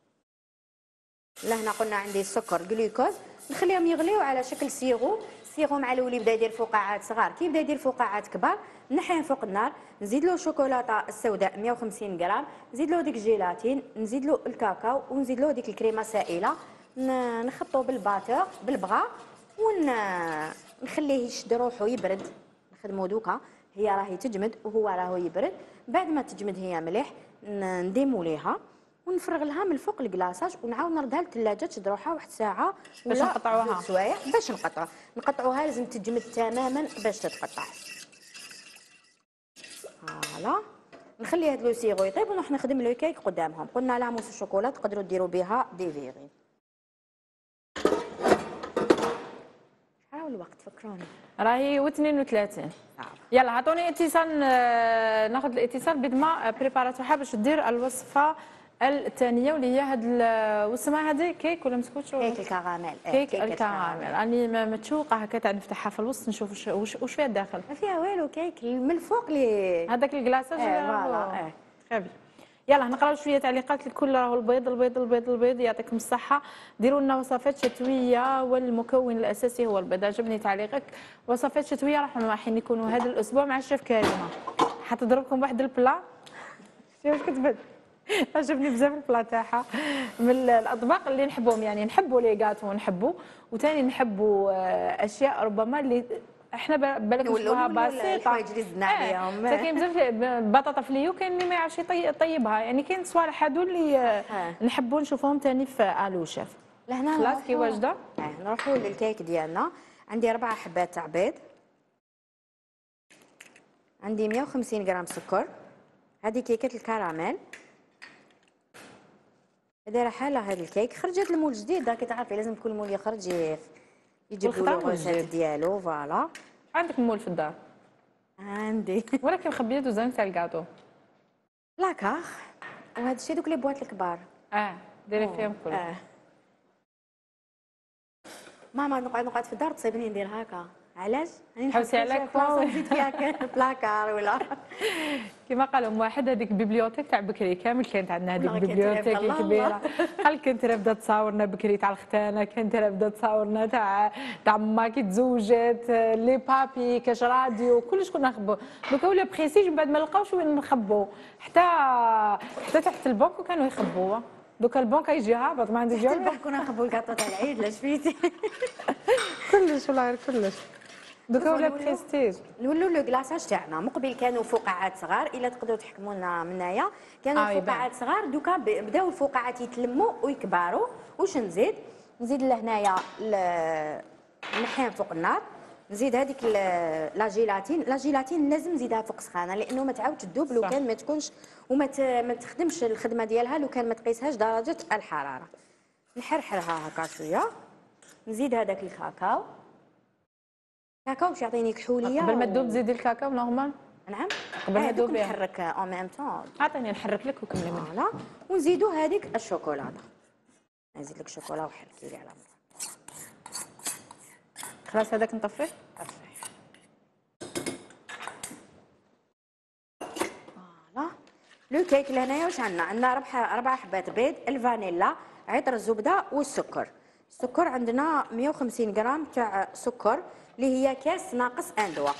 Speaker 2: لهنا قلنا عندي السكر جلوكوز، نخليهم يغليو على شكل سيغو. سيغو مع الاولي بدا يدير فقاعات صغار، كي بدا يدير فقاعات كبار نحيه فوق النار، نزيد له شوكولاته السوداء مئة وخمسين غرام، نزيد له ديك الجيلاتين، نزيد له الكاكاو ونزيد له ديك الكريمه سائله، نخطو بالباتور بالبغا ونخليه يشد روحو يبرد. نخدمو دوكا هي راهي تجمد وهو راهو يبرد. بعد ما تجمد هي مليح نديمو ليها ونفرغ لها من الفوق الكلاصاج ونعاود نردها للثلاجه تشد روحها واحد ساعه
Speaker 1: باش
Speaker 2: ولا
Speaker 1: نقطعوها
Speaker 2: زوج سوايع باش نقطعوها. نقطعوها لازم تجمد تماما باش تتقطع. فوالا نخلي هاد لو سيغو يطيب ونروح نخدم لو كيك قدامهم. قلنا لا موس الشوكولا تقدروا ديروا بها دي فيغي. شحال الوقت فكروني؟
Speaker 1: راهي واثنين وثلاثين.
Speaker 2: نعم.
Speaker 1: يلا عطوني اتصال ناخذ الاتصال بد ما بريباراتوها باش دير الوصفه الثانيه واللي هي هاد واسمها هذه كيك ولا مسكوت؟
Speaker 2: كيك الكراميل.
Speaker 1: كيك الكراميل. راني متشوقه هكا تاع نفتحها في الوسط نشوف واش واش, وش فيها الداخل.
Speaker 2: ما فيها والو، كيك من الفوق لي
Speaker 1: هذاك الكلاصاج.
Speaker 2: فوالا اه
Speaker 1: خابي. يلا نقراو شويه تعليقات الكل. راهو البيض البيض البيض البيض يعطيكم الصحه. ديروا لنا وصفات شتويه والمكون الاساسي هو البيض. عجبني تعليقك. وصفات شتويه راح رايحين يكونوا هذا الاسبوع مع الشيف كريمه. حتضربكم واحد البلا. شتي واش كتبت؟ عجبني بزاف البلا تاعها. من الاطباق اللي نحبهم، يعني نحبوا لي غاتو نحبوا، وثاني نحبوا اشياء ربما اللي احنا بالك نشوفوها بسيطه
Speaker 2: الحوايج اللي زدنا عليهم.
Speaker 1: اه كاين بزاف بطاطا فليو كاين اللي ما يعرفش يطيبها، يعني كاين صوالح هادو اللي
Speaker 2: آه.
Speaker 1: نحبوا نشوفهم ثاني في الو شيف.
Speaker 2: لهنا
Speaker 1: خلاص كي واجده
Speaker 2: اه نروحوا للكيك ديالنا. عندي اربع حبات تاع بيض، عندي مئة وخمسين غرام سكر، هذه كيكه الكراميل دايره حاله. هذا الكيك خرجت المول جديد، راكي تعرفي لازم كل مول يخرج يجيب له الغوسات ديالو. فوالا
Speaker 1: عندك مول في الدار؟
Speaker 2: عندي
Speaker 1: ولكن مخبيه دوزان تاع الكاطو
Speaker 2: لاكار، وهذا الشيء دوك لي بواط الكبار
Speaker 1: اه ديري فيهم كل.
Speaker 2: اه ماما نقعد نقعد في الدار تصيبني ندير هكا. علاش؟ راني
Speaker 1: حوسي عليك
Speaker 2: بلاصه نزيد فيها بلاكار ولا
Speaker 1: كما قال ام واحد هذيك البيبليوتيك تاع بكري كامل كانت عندنا هذيك
Speaker 2: والله كنت
Speaker 1: البيبليوتيك
Speaker 2: رافدة
Speaker 1: الكبيره. قال كنت رافده تصاورنا بكري تاع الختانه، كنت رافده تصاورنا تاع تاع ما كي تزوجت، لي بابي كاش راديو كلش كنا نخبو. دوكا ولا بريسيج من بعد ما لقاوش وين نخبو، حتى حتى تحت البنك كانوا يخبوها. دوكا البنك يجي هابط ما عندي
Speaker 2: تحت
Speaker 1: جواب.
Speaker 2: البنك كنا نخبوا الكاطو تاع العيد. لا شفيتي
Speaker 1: كلش والله غير كلش. دوكا ولا بريستيج.
Speaker 2: نولوا لو كلاصاج تاعنا. مقبل كانوا فقاعات صغار، الا تقدروا تحكموا لنا منايا كانوا
Speaker 1: آه
Speaker 2: فقاعات صغار، دوكا بداو الفقاعات يتلموا ويكبروا. واش نزيد؟ نزيد لهنايا نحيهم فوق النار، نزيد هذيك لا جيلاتين. لا جيلاتين لازم نزيدها فوق سخانه لانه ما تعاودش تذوب لو كان ما تكونش وما ما تخدمش الخدمه ديالها لو كان ما تقيسهاش درجه الحراره. نحرحرها هكا شويه، نزيد هذاك الكاكاو. كاكاو باش يعطيني كحوليه.
Speaker 1: قبل ما تذوب زيدي الكاكاو نورمال.
Speaker 2: نعم
Speaker 1: قبل ما تذوب
Speaker 2: نحرك اون ميم طون.
Speaker 1: عطيني نحرك لك وكملي منها.
Speaker 2: فوالا ونزيدوا هذيك الشوكولاته. نزيد لك شوكولا وحركي لي على
Speaker 1: خلاص هذاك نطفيه.
Speaker 2: فوالا لو كيك لهنايا واش عندنا؟ عندنا ربع ربع حبات بيض، الفانيلا، عطر الزبده والسكر. السكر عندنا مئة وخمسين غرام تاع سكر اللي هي كاس ناقص ان دوا.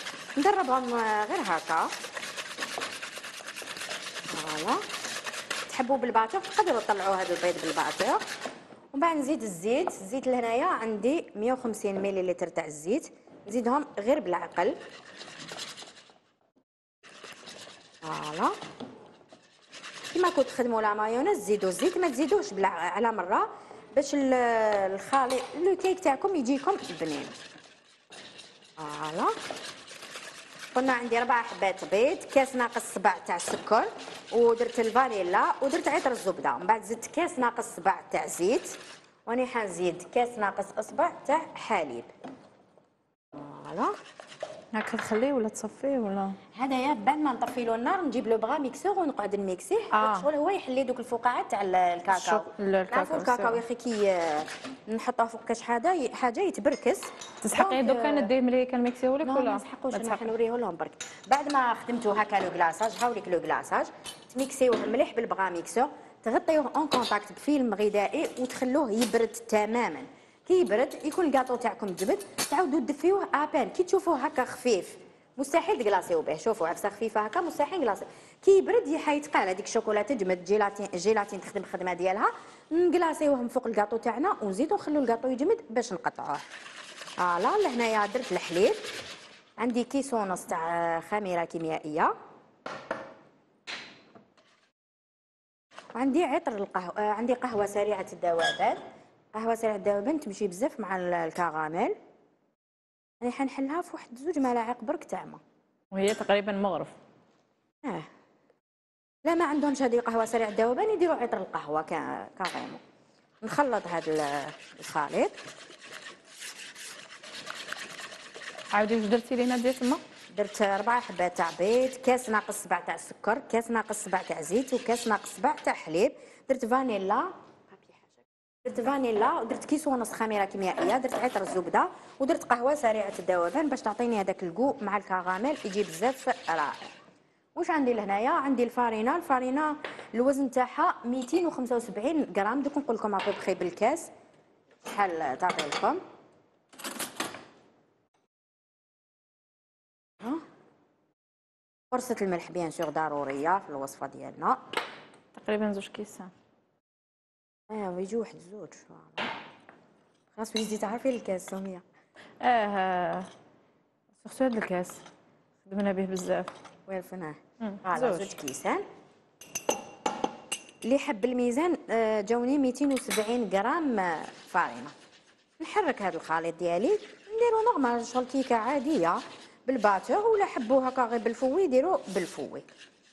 Speaker 2: ندربهم غير هكا. فوالا تحبوا بالباتور تقدروا تطلعوا هذا البيض بالباتور. ومن بعد نزيد الزيت. الزيت لهنايا عندي مية وخمسين مليلتر تاع الزيت، نزيدهم غير بالعقل. فوالا كيما كنت تخدموا لا مايونيز زيدوا الزيت، ما تزيدوش على مره باش الخليط لو كيك تاعكم يجيكم بنين. فوالا قلنا عندي ربع حبات بيض، كاس ناقص سبع تاع السكر، ودرت الفانيلا ودرت عطر الزبده. من بعد زدت كاس ناقص سبع تاع زيت، واني حنزيد كاس ناقص اصبع تاع حليب. فوالا
Speaker 1: هاكا تخليه ولا تصفيه ولا
Speaker 2: هذايا بعد ما نطفي له النار نجيب لو بغا ميكسور ونقعد نميكسيه.
Speaker 1: آه.
Speaker 2: شغل هو يحلي دوك الفقاعات تاع الكاكاو. نعرفوا الكاكاو يا اخي كي نحطوه فوق كاش حاجه حاجه يتبركس.
Speaker 1: تسحقي دوكا نديه ملي كنميكسيو لك
Speaker 2: لا
Speaker 1: ولا
Speaker 2: ما نسحقوش، انا حنوريه لهم برك. بعد ما خدمتو هكا لو كلاصاج هاوليك لو كلاصاج تميكسيوه مليح بالبغا ميكسور، تغطيوه اون كونتاكت بفيلم غذائي وتخلوه يبرد تماما. كي يبرد يكون الكاطو تاعكم جبد، تعاودوا تدفيوه ابان كي تشوفوه هكا خفيف مستحيل تكلاصيو به. شوفوا عفسه خفيفه هكا مستحيل كلاصي. كي يبرد يحيتقال هذيك الشوكولاته تجمد جيلاتين جيلاتين تخدم الخدمه ديالها، نكلاصيوهم فوق الكاطو تاعنا ونزيدو نخلو الكاطو يجمد باش نقطعوه. فوالا لهنايا درت الحليب، عندي كيس ونص تاع خميره كيميائيه، وعندي عطر القهوه، عندي قهوه سريعه الذوبان. قهوه سريعه الذوبان تمشي بزاف مع الكراميل. راني حنحلها في واحد زوج ملاعق برك تاع ما،
Speaker 1: وهي تقريبا مغرف.
Speaker 2: اه لا ما عندهمش هذه قهوه سريع الذوبان يديروا عطر القهوه كاريمون. نخلط هذا الخليط.
Speaker 1: عاودي واش درتي لينا ديال تما؟
Speaker 2: درت أربعة حبات تاع بيض، كاس ناقص سبع تاع السكر، كاس ناقص سبع تاع زيت، وكاس ناقص سبع تاع حليب. درت فانيلا درت فانيلا ودرت كيس ونص خميره كيميائيه، درت عطر الزبده ودرت قهوه سريعه الذوبان باش تعطيني هذاك الكو مع الكراميل يجي بزاف رائع. واش عندي لهنايا؟ عندي الفارينه. الفارينه الوزن تاعها مئتين وخمسة وسبعين غرام. دوك نقول لكم ابوبخي بالكاس شحال تعطي لكم. قرصه الملح بيان سور ضروريه في الوصفه ديالنا،
Speaker 1: تقريبا زوج كيسان.
Speaker 2: اه ويجي واحد زوج. خلاص وليتي تعرفي الكاس سميه.
Speaker 1: اه سورتو هاد الكاس خدمنا به بزاف.
Speaker 2: والفناه فوالا زوج كيسان. اللي حب الميزان جاوني مئتين وسبعين غرام فارينه. نحرك هذا الخليط ديالي نديرو نورمال شغل كيكه عاديه بالباتور، ولا حبوا هكا غير بالفوي ديروا بالفوي.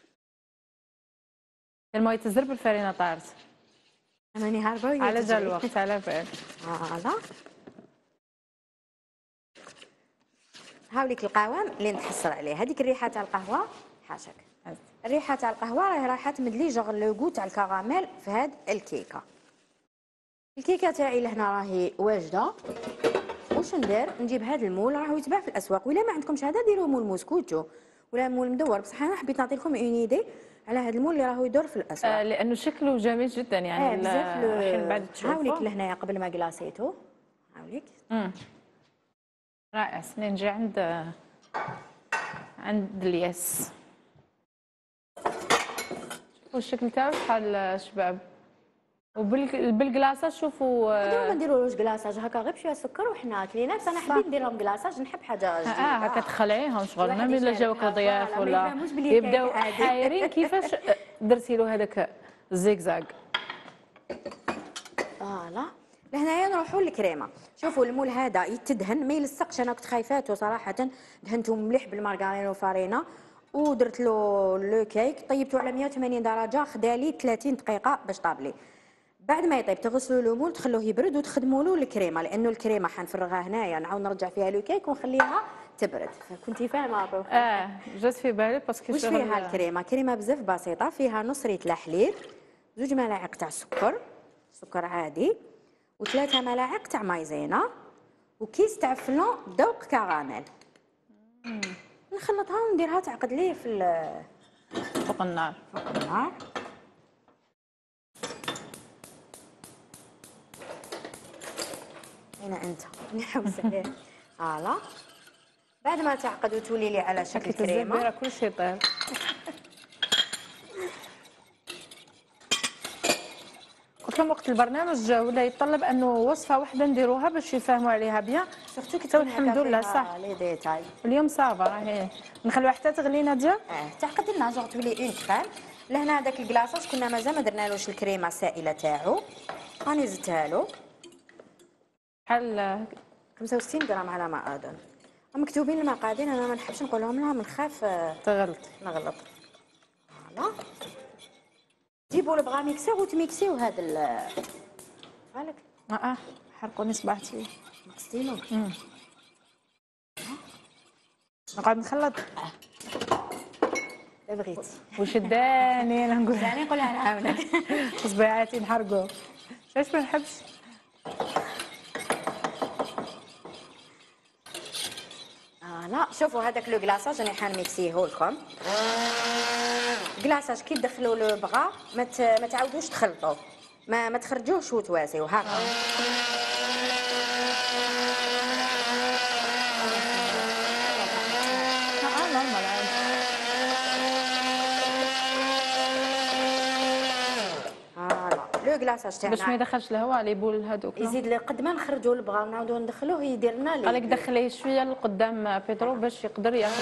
Speaker 1: الماء يتزرب بالفارينه طارت.
Speaker 2: راني هاربه
Speaker 1: على جال الوقت على بال.
Speaker 2: فوالا هاوليك القوام اللي نتحصل عليه. هذيك الريحه تاع القهوه حاشاك، الريحه تاع القهوه راهي رايحه تمدلي جوغ لوغو تاع الكراميل في هاد الكيكه. الكيكه تاعي لهنا راهي واجده. واش ندير؟ نجيب هذا المول راهو يتباع في الاسواق، ولا ما عندكمش هذا ديروا مول موسكوتو ولا مول مدور. بصح انا حبيت نعطي لكم اون ايدي على هذا المول اللي راهو يدور في الاسواق.
Speaker 1: آه لانه شكله جميل جدا يعني.
Speaker 2: آه بزاف.
Speaker 1: الحين بعد تشوفوا
Speaker 2: هاوليك لهنايا قبل ما كلاصيتو هاوليك.
Speaker 1: امم رائع. سنين نجي عند عند الياس. شوفوا الشكل تاعو شحال شباب. وبالكلاصه شوفوا
Speaker 2: اليوم ما نديرولوش كلاصاج هكا غير بشويه سكر وحنا كلينات. انا حبيت ندير لهم كلاصاج، نحب حاجه جديده.
Speaker 1: اه هكا تخلعيهم شغل ما الا جاوك ضياف ولا يبداو حايرين كيفاش درتي له هذاك الزيكزاك.
Speaker 2: فوالا لهنايا نروحوا للكريمه. شوفوا المول هذا يتدهن ما يلصقش. انا كنت خايفاته صراحه، دهنته مليح بالمارغرين وفارينه ودرت له لو كيك. طيبته على مئة وثمانين درجه، خدالي ثلاثين دقيقه باش طابلي. بعد ما يطيب تغسلوا له مول تخلوه يبرد وتخدموا له الكريمه، لانه الكريمه حنفرغها هنايا نعاود نرجع فيها لو كيك ونخليها تبرد. كنتي فاهمه؟
Speaker 1: اه جات في بالي باسكو
Speaker 2: واش فيها الكريمه؟ كريمه بزاف بسيطه، فيها نص ريتله حليب، زوج ملاعق تاع سكر سكر عادي، وثلاثه ملاعق تاع مايزينا، وكيس تاع فلون ذوق كراميل. نخلطها ونديرها تعقد ليه في
Speaker 1: فوق النار.
Speaker 2: فوق النار. هنا انت نحوس عليه. فوالا بعد ما تعقد وتولي لي على شكل كريمه
Speaker 1: كل شيء طيب. لكم وقت البرنامج ولا يتطلب انه وصفه واحده نديروها باش يفهموا عليها بيان.
Speaker 2: سورتو كي
Speaker 1: تو الحمد لله صح
Speaker 2: لي ديتاي.
Speaker 1: اليوم صافا راهي نخلوها حتى تغلي ناديه.
Speaker 2: اه تعقد لنا جونغ تولي اون كريم. لهنا هذاك الكلاصاج كنا مازال ما درنالوش الكريمه السائله تاعو، راني زدتها له
Speaker 1: بحال
Speaker 2: خمسة وستين غرام على ما اظن. مكتوبين المقادير انا ما نحبش نقولهم لهم نخاف
Speaker 1: تغلط
Speaker 2: نغلط. فوالا جيبوا البغا ميكسير وتميكسيو هذا ال بالك
Speaker 1: اه حرقوني صباحتي
Speaker 2: مكستينو.
Speaker 1: نقعد نخلط
Speaker 2: لا بغيتي
Speaker 1: وشداني انا نقول
Speaker 2: يعني نقولها نعاونك
Speaker 1: صبيعاتي نحرقوا علاش ما نحبش.
Speaker 2: اه لا شوفوا هذاك لو كلاصاج راني حنميكسيه لكم. كلاصاج كي تدخلوا لو بغا ما ما تعاودوش تخلطوه، ما ما تخرجوهش وتواسيو هكا.
Speaker 1: اه نورمال عادي.
Speaker 2: فوالا لو كلاصاج تاعنا
Speaker 1: باش ما يدخلش الهواء لي بول هذوك.
Speaker 2: يزيد لي قد ما نخرجوا البغا ونعاودوا ندخلوه يدير لنا لي.
Speaker 1: قالك دخليه شويه لقدام بيترو باش يقدر ياخذ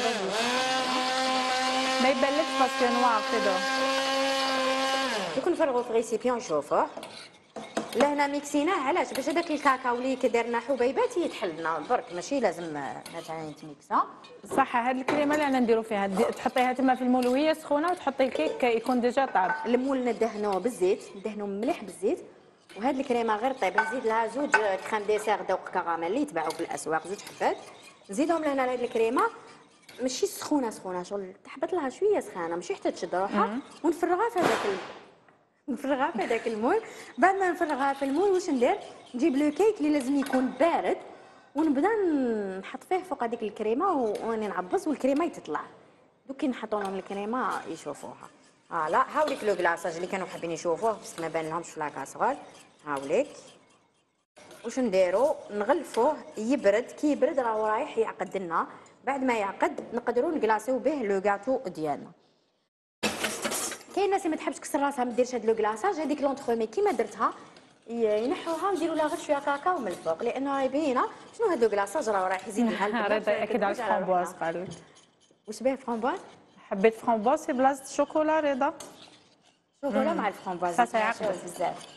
Speaker 1: ما يبان لك باسكو نوار كده.
Speaker 2: دوك نفرغوا في ريسيبيون نشوفوه. لهنا ميكسيناه علاش باش هذاك الكاكاو اللي كدرنا حبيبات يتحل لنا برك ماشي لازم مثلا تميكسا.
Speaker 1: صح هاد الكريمه اللي انا نديرو فيها تحطيها تما في المول وهي سخونه وتحطي الكيك يكون ديجا طاب.
Speaker 2: المول ندهنوه بالزيت ندهنوه مليح بالزيت. وهاد الكريمه غير طيب نزيد لها زوج كريم ديسير ذوق كراميل اللي يتباعوا في الاسواق زوج حبات نزيدهم لهنا لهاد الكريمه ماشي سخونه سخونه شغل تحبط لها شويه سخانه ماشي حتى تشد روحها ونفرغها في هذاك ال... نفرغها في هذاك المول. بعد ما نفرغها في المول واش ندير نجيب لو كيك اللي لازم يكون بارد ونبدا نحط فيه فوق هذيك الكريمه وراني نعبص والكريمه يتطلع. دوك كي نحطوا لهم الكريمه يشوفوها. فوالا هاوليك لو كلاصاج اللي كانوا حابين يشوفوه بس ما بان لهمش في لاكاسرول. هاوليك واش نديرو نغلفوه يبرد كي يبرد راهو رايح يعقد لنا. بعد ما يعقد نقدروا نكلاصيو به لو غاتو ديالنا. كاين ناس اللي ما تحبش تكسر راسها ما ديرش هاد لو كلاصاج هذيك لونترومي كيما درتها ينحوها ونديروا لها غير شويه كاكاو من الفوق لانه راهي باينه شنو هاد لو كلاصاج راهو رايح يزيد لها
Speaker 1: رضا اكيد على الفرامبواز قال لك.
Speaker 2: واش باه فرامبواز؟
Speaker 1: حبيت فرامبواز في بلاصه الشوكولا رضا.
Speaker 2: شوكولا مع الفرامبواز
Speaker 1: صافي يعقد
Speaker 2: بزاف.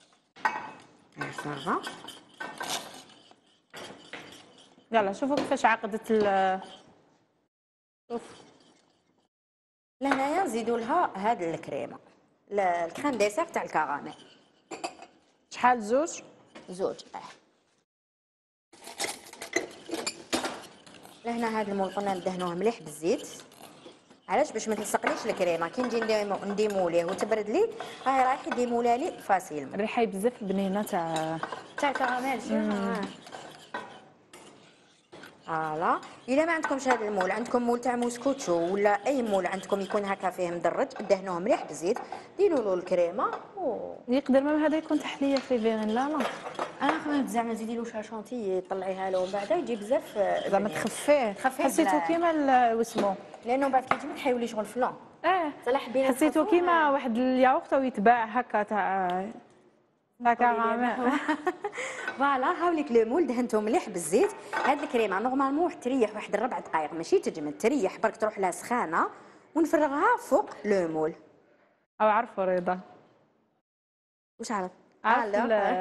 Speaker 2: صافا
Speaker 1: يلا شوفوا كيفاش عقدت ال شوف
Speaker 2: لهنايا نزيدوا لها هاد الكريمه الكريم ديسير تاع الكراميل.
Speaker 1: شحال زوج
Speaker 2: زوج اه. لهنا هاد المول قلنا ندهنوه مليح بالزيت علاش باش ما تلصقليش الكريمه كي نجي نديمو ليه وتبرد لي راهي رايح يديمولها لي فاسيل.
Speaker 1: الريحه بزاف البنينه تاع
Speaker 2: تاع الكراميل شنو. فوالا الا ما عندكمش هذا المول عندكم مول تاع موسكوتشو ولا اي مول عندكم يكون هكا فيه مدرج دهنوه مليح بالزيت ديروا له الكريمه و...
Speaker 1: يقدر مام هذا يكون تحليه في فيغين. لا لا
Speaker 2: انا خممت زعما زيدي له شاشونتي طلعيها له ومن بعد يجي بزاف
Speaker 1: زعما تخفيه
Speaker 2: تخفيه
Speaker 1: حسيتو كيما واسمو
Speaker 2: لانه بعد كي تجي حيولي شغل فلان.
Speaker 1: اه
Speaker 2: صلاح بين
Speaker 1: حسيتو كيما واحد الياغورت ويتباع هكا تاع كراميل.
Speaker 2: فوالا هاوليك لو مول دهنته مليح بالزيت. هاد الكريمه نورمالمون تريح واحد الربع دقائق ماشي تجمد تريح برك تروح لها سخانه ونفرغها فوق لو مول.
Speaker 1: او عرفوا رضا
Speaker 2: واش عرف
Speaker 1: عرف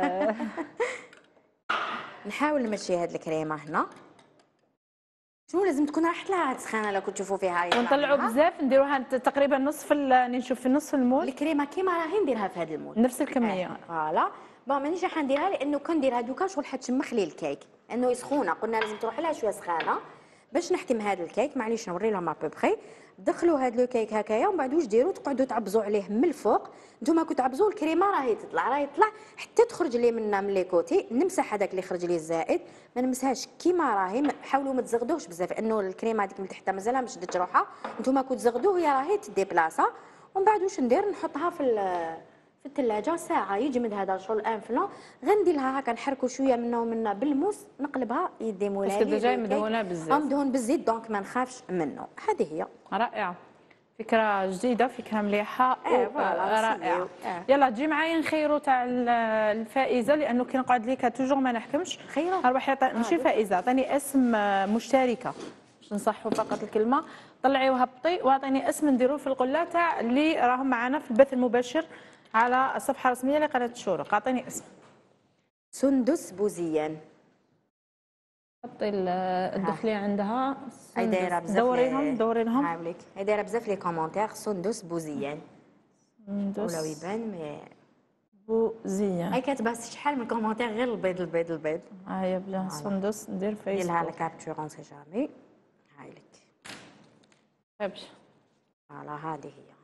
Speaker 2: نحاول نمشي هاد الكريمه هنا شنو لازم تكون راحت لها سخانه لو كنت تشوفوا فيها
Speaker 1: ونطلعوا بزاف نديروها تقريبا نصف راني نشوف في نص المول
Speaker 2: الكريمه كيما راهي نديرها في هذا المول
Speaker 1: نفس الكميه.
Speaker 2: فوالا بون مانيش راح نديرها لانه كان نديرها دوكا شغل حتشمخ لي الكيك لانه سخونه قلنا لازم تروح لها شويه سخانه باش نحتم هذا الكيك. معليش نوري لهم ابوبخي دخلوا هذا لو كيك هكايا ومن بعد واش ديروا تقعدوا تعبزوا عليه من الفوق. نتوما كنتوا تعبزوا الكريمه راهي تطلع راهي تطلع حتى تخرج لي منا من لي كوتي. نمسح هذاك اللي خرج لي الزائد ما نمسهاش كيما راهي. حاولوا ما تزغدوش بزاف لانه الكريمه هذيك من تحت مازالها ما شدتش روحها. نتوما كنتوا تزغدوه هي راهي تدي بلاصه ومن بعد واش ندير نحطها في في الثلاجه ساعه يجمد هذا شغل انفلون. غندير لها هكا نحركوا شويه منا ومنا بالموس نقلبها يدي مولاي
Speaker 1: باسكو ديجا مدهونه بزاف
Speaker 2: مدهون بالزيت دونك ما نخافش منه. هذه هي
Speaker 1: رائعه. فكره جديده، فكره مليحه
Speaker 2: إيه، فوالا،
Speaker 1: ورائعه.
Speaker 2: إيه.
Speaker 1: يلا تجي معايا نخيروا تاع الفائزه، لانه كي نقعد ليك توجور ما نحكمش.
Speaker 2: خيروا.
Speaker 1: اروح يعطي ماشي الفائزه، عطيني اسم مشتركه باش نصحوا فقط الكلمه. طلعي وهبطي واعطيني اسم نديروه في القله تاع اللي راهم معنا في البث المباشر على الصفحه الرسميه لقناه الشروق. اعطيني اسم.
Speaker 2: سندس بوزيان.
Speaker 1: حطي الدخليه عندها.
Speaker 2: هاي دايره بزاف.
Speaker 1: دوريهم دوريهم.
Speaker 2: هاوليك هاي دايره بزاف لي كومونتير. سندس بوزيان.
Speaker 1: سندس
Speaker 2: ولاو يبان مي
Speaker 1: بوزيان.
Speaker 2: هاي كاتبه شحال من كومونتير غير البيض البيض البيض.
Speaker 1: ها هي بيان سندس ندير فيسبوك.
Speaker 2: ندير لها الكابتشور اون سي جامي. هاي لك.
Speaker 1: ابشر.
Speaker 2: فوالا هذه هي.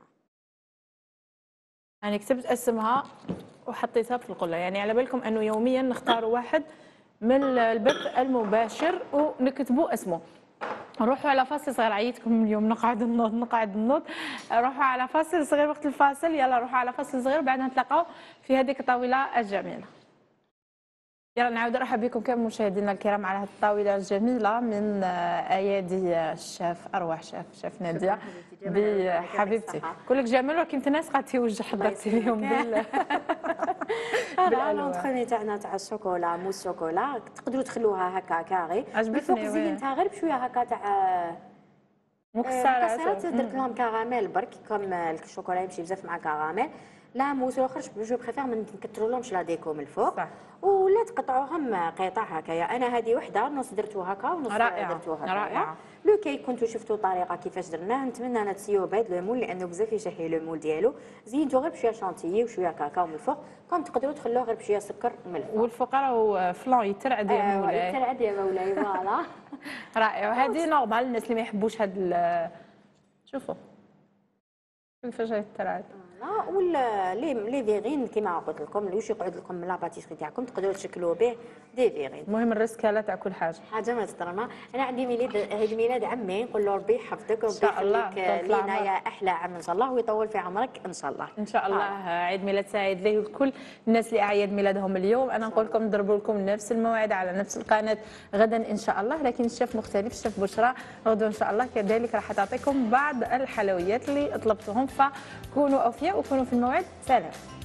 Speaker 1: أنا كتبت اسمها وحطيتها في القلة، يعني على بالكم أنه يوميا نختاروا واحد من البث المباشر ونكتبوا اسمه. نروحوا على فاصل صغير، عييتكم اليوم نقعد نوض نقعد نوض. روحوا على فاصل صغير وقت الفاصل، يلا روحوا على فاصل صغير بعدها نتلاقاو في هذيك الطاولة الجميلة. يلا نعاود نرحب بكم كامل مشاهدينا الكرام على هذه الطاوله الجميله من ايادي الشاف اروح شاف شاف ناديه بحبيبتي. كلك جمال ولكن في ناس قاعد توجه حضرتي اليوم بال
Speaker 2: بالالوان تاعنا تاع الشوكولا موس شوكولا تقدروا تخلوها هكا كاري.
Speaker 1: عجبتني
Speaker 2: زينتها غير بشويه هكا تاع
Speaker 1: مكسرات.
Speaker 2: درت لهم كراميل برك كوم الشوكولا يمشي بزاف مع كراميل. لا موس الاخر جو بريفير ما نكثروا لهمش لا ديكو من الفوق صح. ولا تقطعوهم قطع هكايا. انا هذه وحده نص درتو هكا ونص درتو هكا. رائعه. لو كي كنتو شفتوا الطريقه كيفاش درناه نتمنى انا تسيو بيض لو مول لانه بزاف يشهي لو مول ديالو. زيدوا غير بشويه شانتيي وشويه كاكاو من الفوق. كون تقدروا تخلوه غير بشويه سكر من الفوق.
Speaker 1: والفوق راهو فلان يترعد يا مولاي.
Speaker 2: يترعد يا مولاي فوالا.
Speaker 1: رائع. وهذه نورمال الناس اللي ما يحبوش هاد شوفوا كيفاش يترعد.
Speaker 2: لا ولا لي لي فيغين كيما قلت لكم اللي واش يقعد لكم من لا باتيسري تاعكم تقدروا تشكلوا به دي فيغين.
Speaker 1: المهم الريسكاله تاع كل حاجه
Speaker 2: حاجه ما تضرنا. انا عندي ميلاد عيد ميلاد عمي نقول له ربي يحفظك وربي يخليك لينا يا احلى عام ان شاء الله ويطول في عمرك ان شاء الله.
Speaker 1: ان شاء الله. عيد ميلاد سعيد ليه لكل الناس اللي اعياد ميلادهم اليوم. انا نقول لكم نضربوا لكم نفس الموعد على نفس القناه غدا ان شاء الله، لكن الشيف مختلف. الشيف بشرى غدا ان شاء الله كذلك راح تعطيكم بعض الحلويات اللي طلبتوهم، فكونوا اوفياء وكونوا في الموعد. سلام.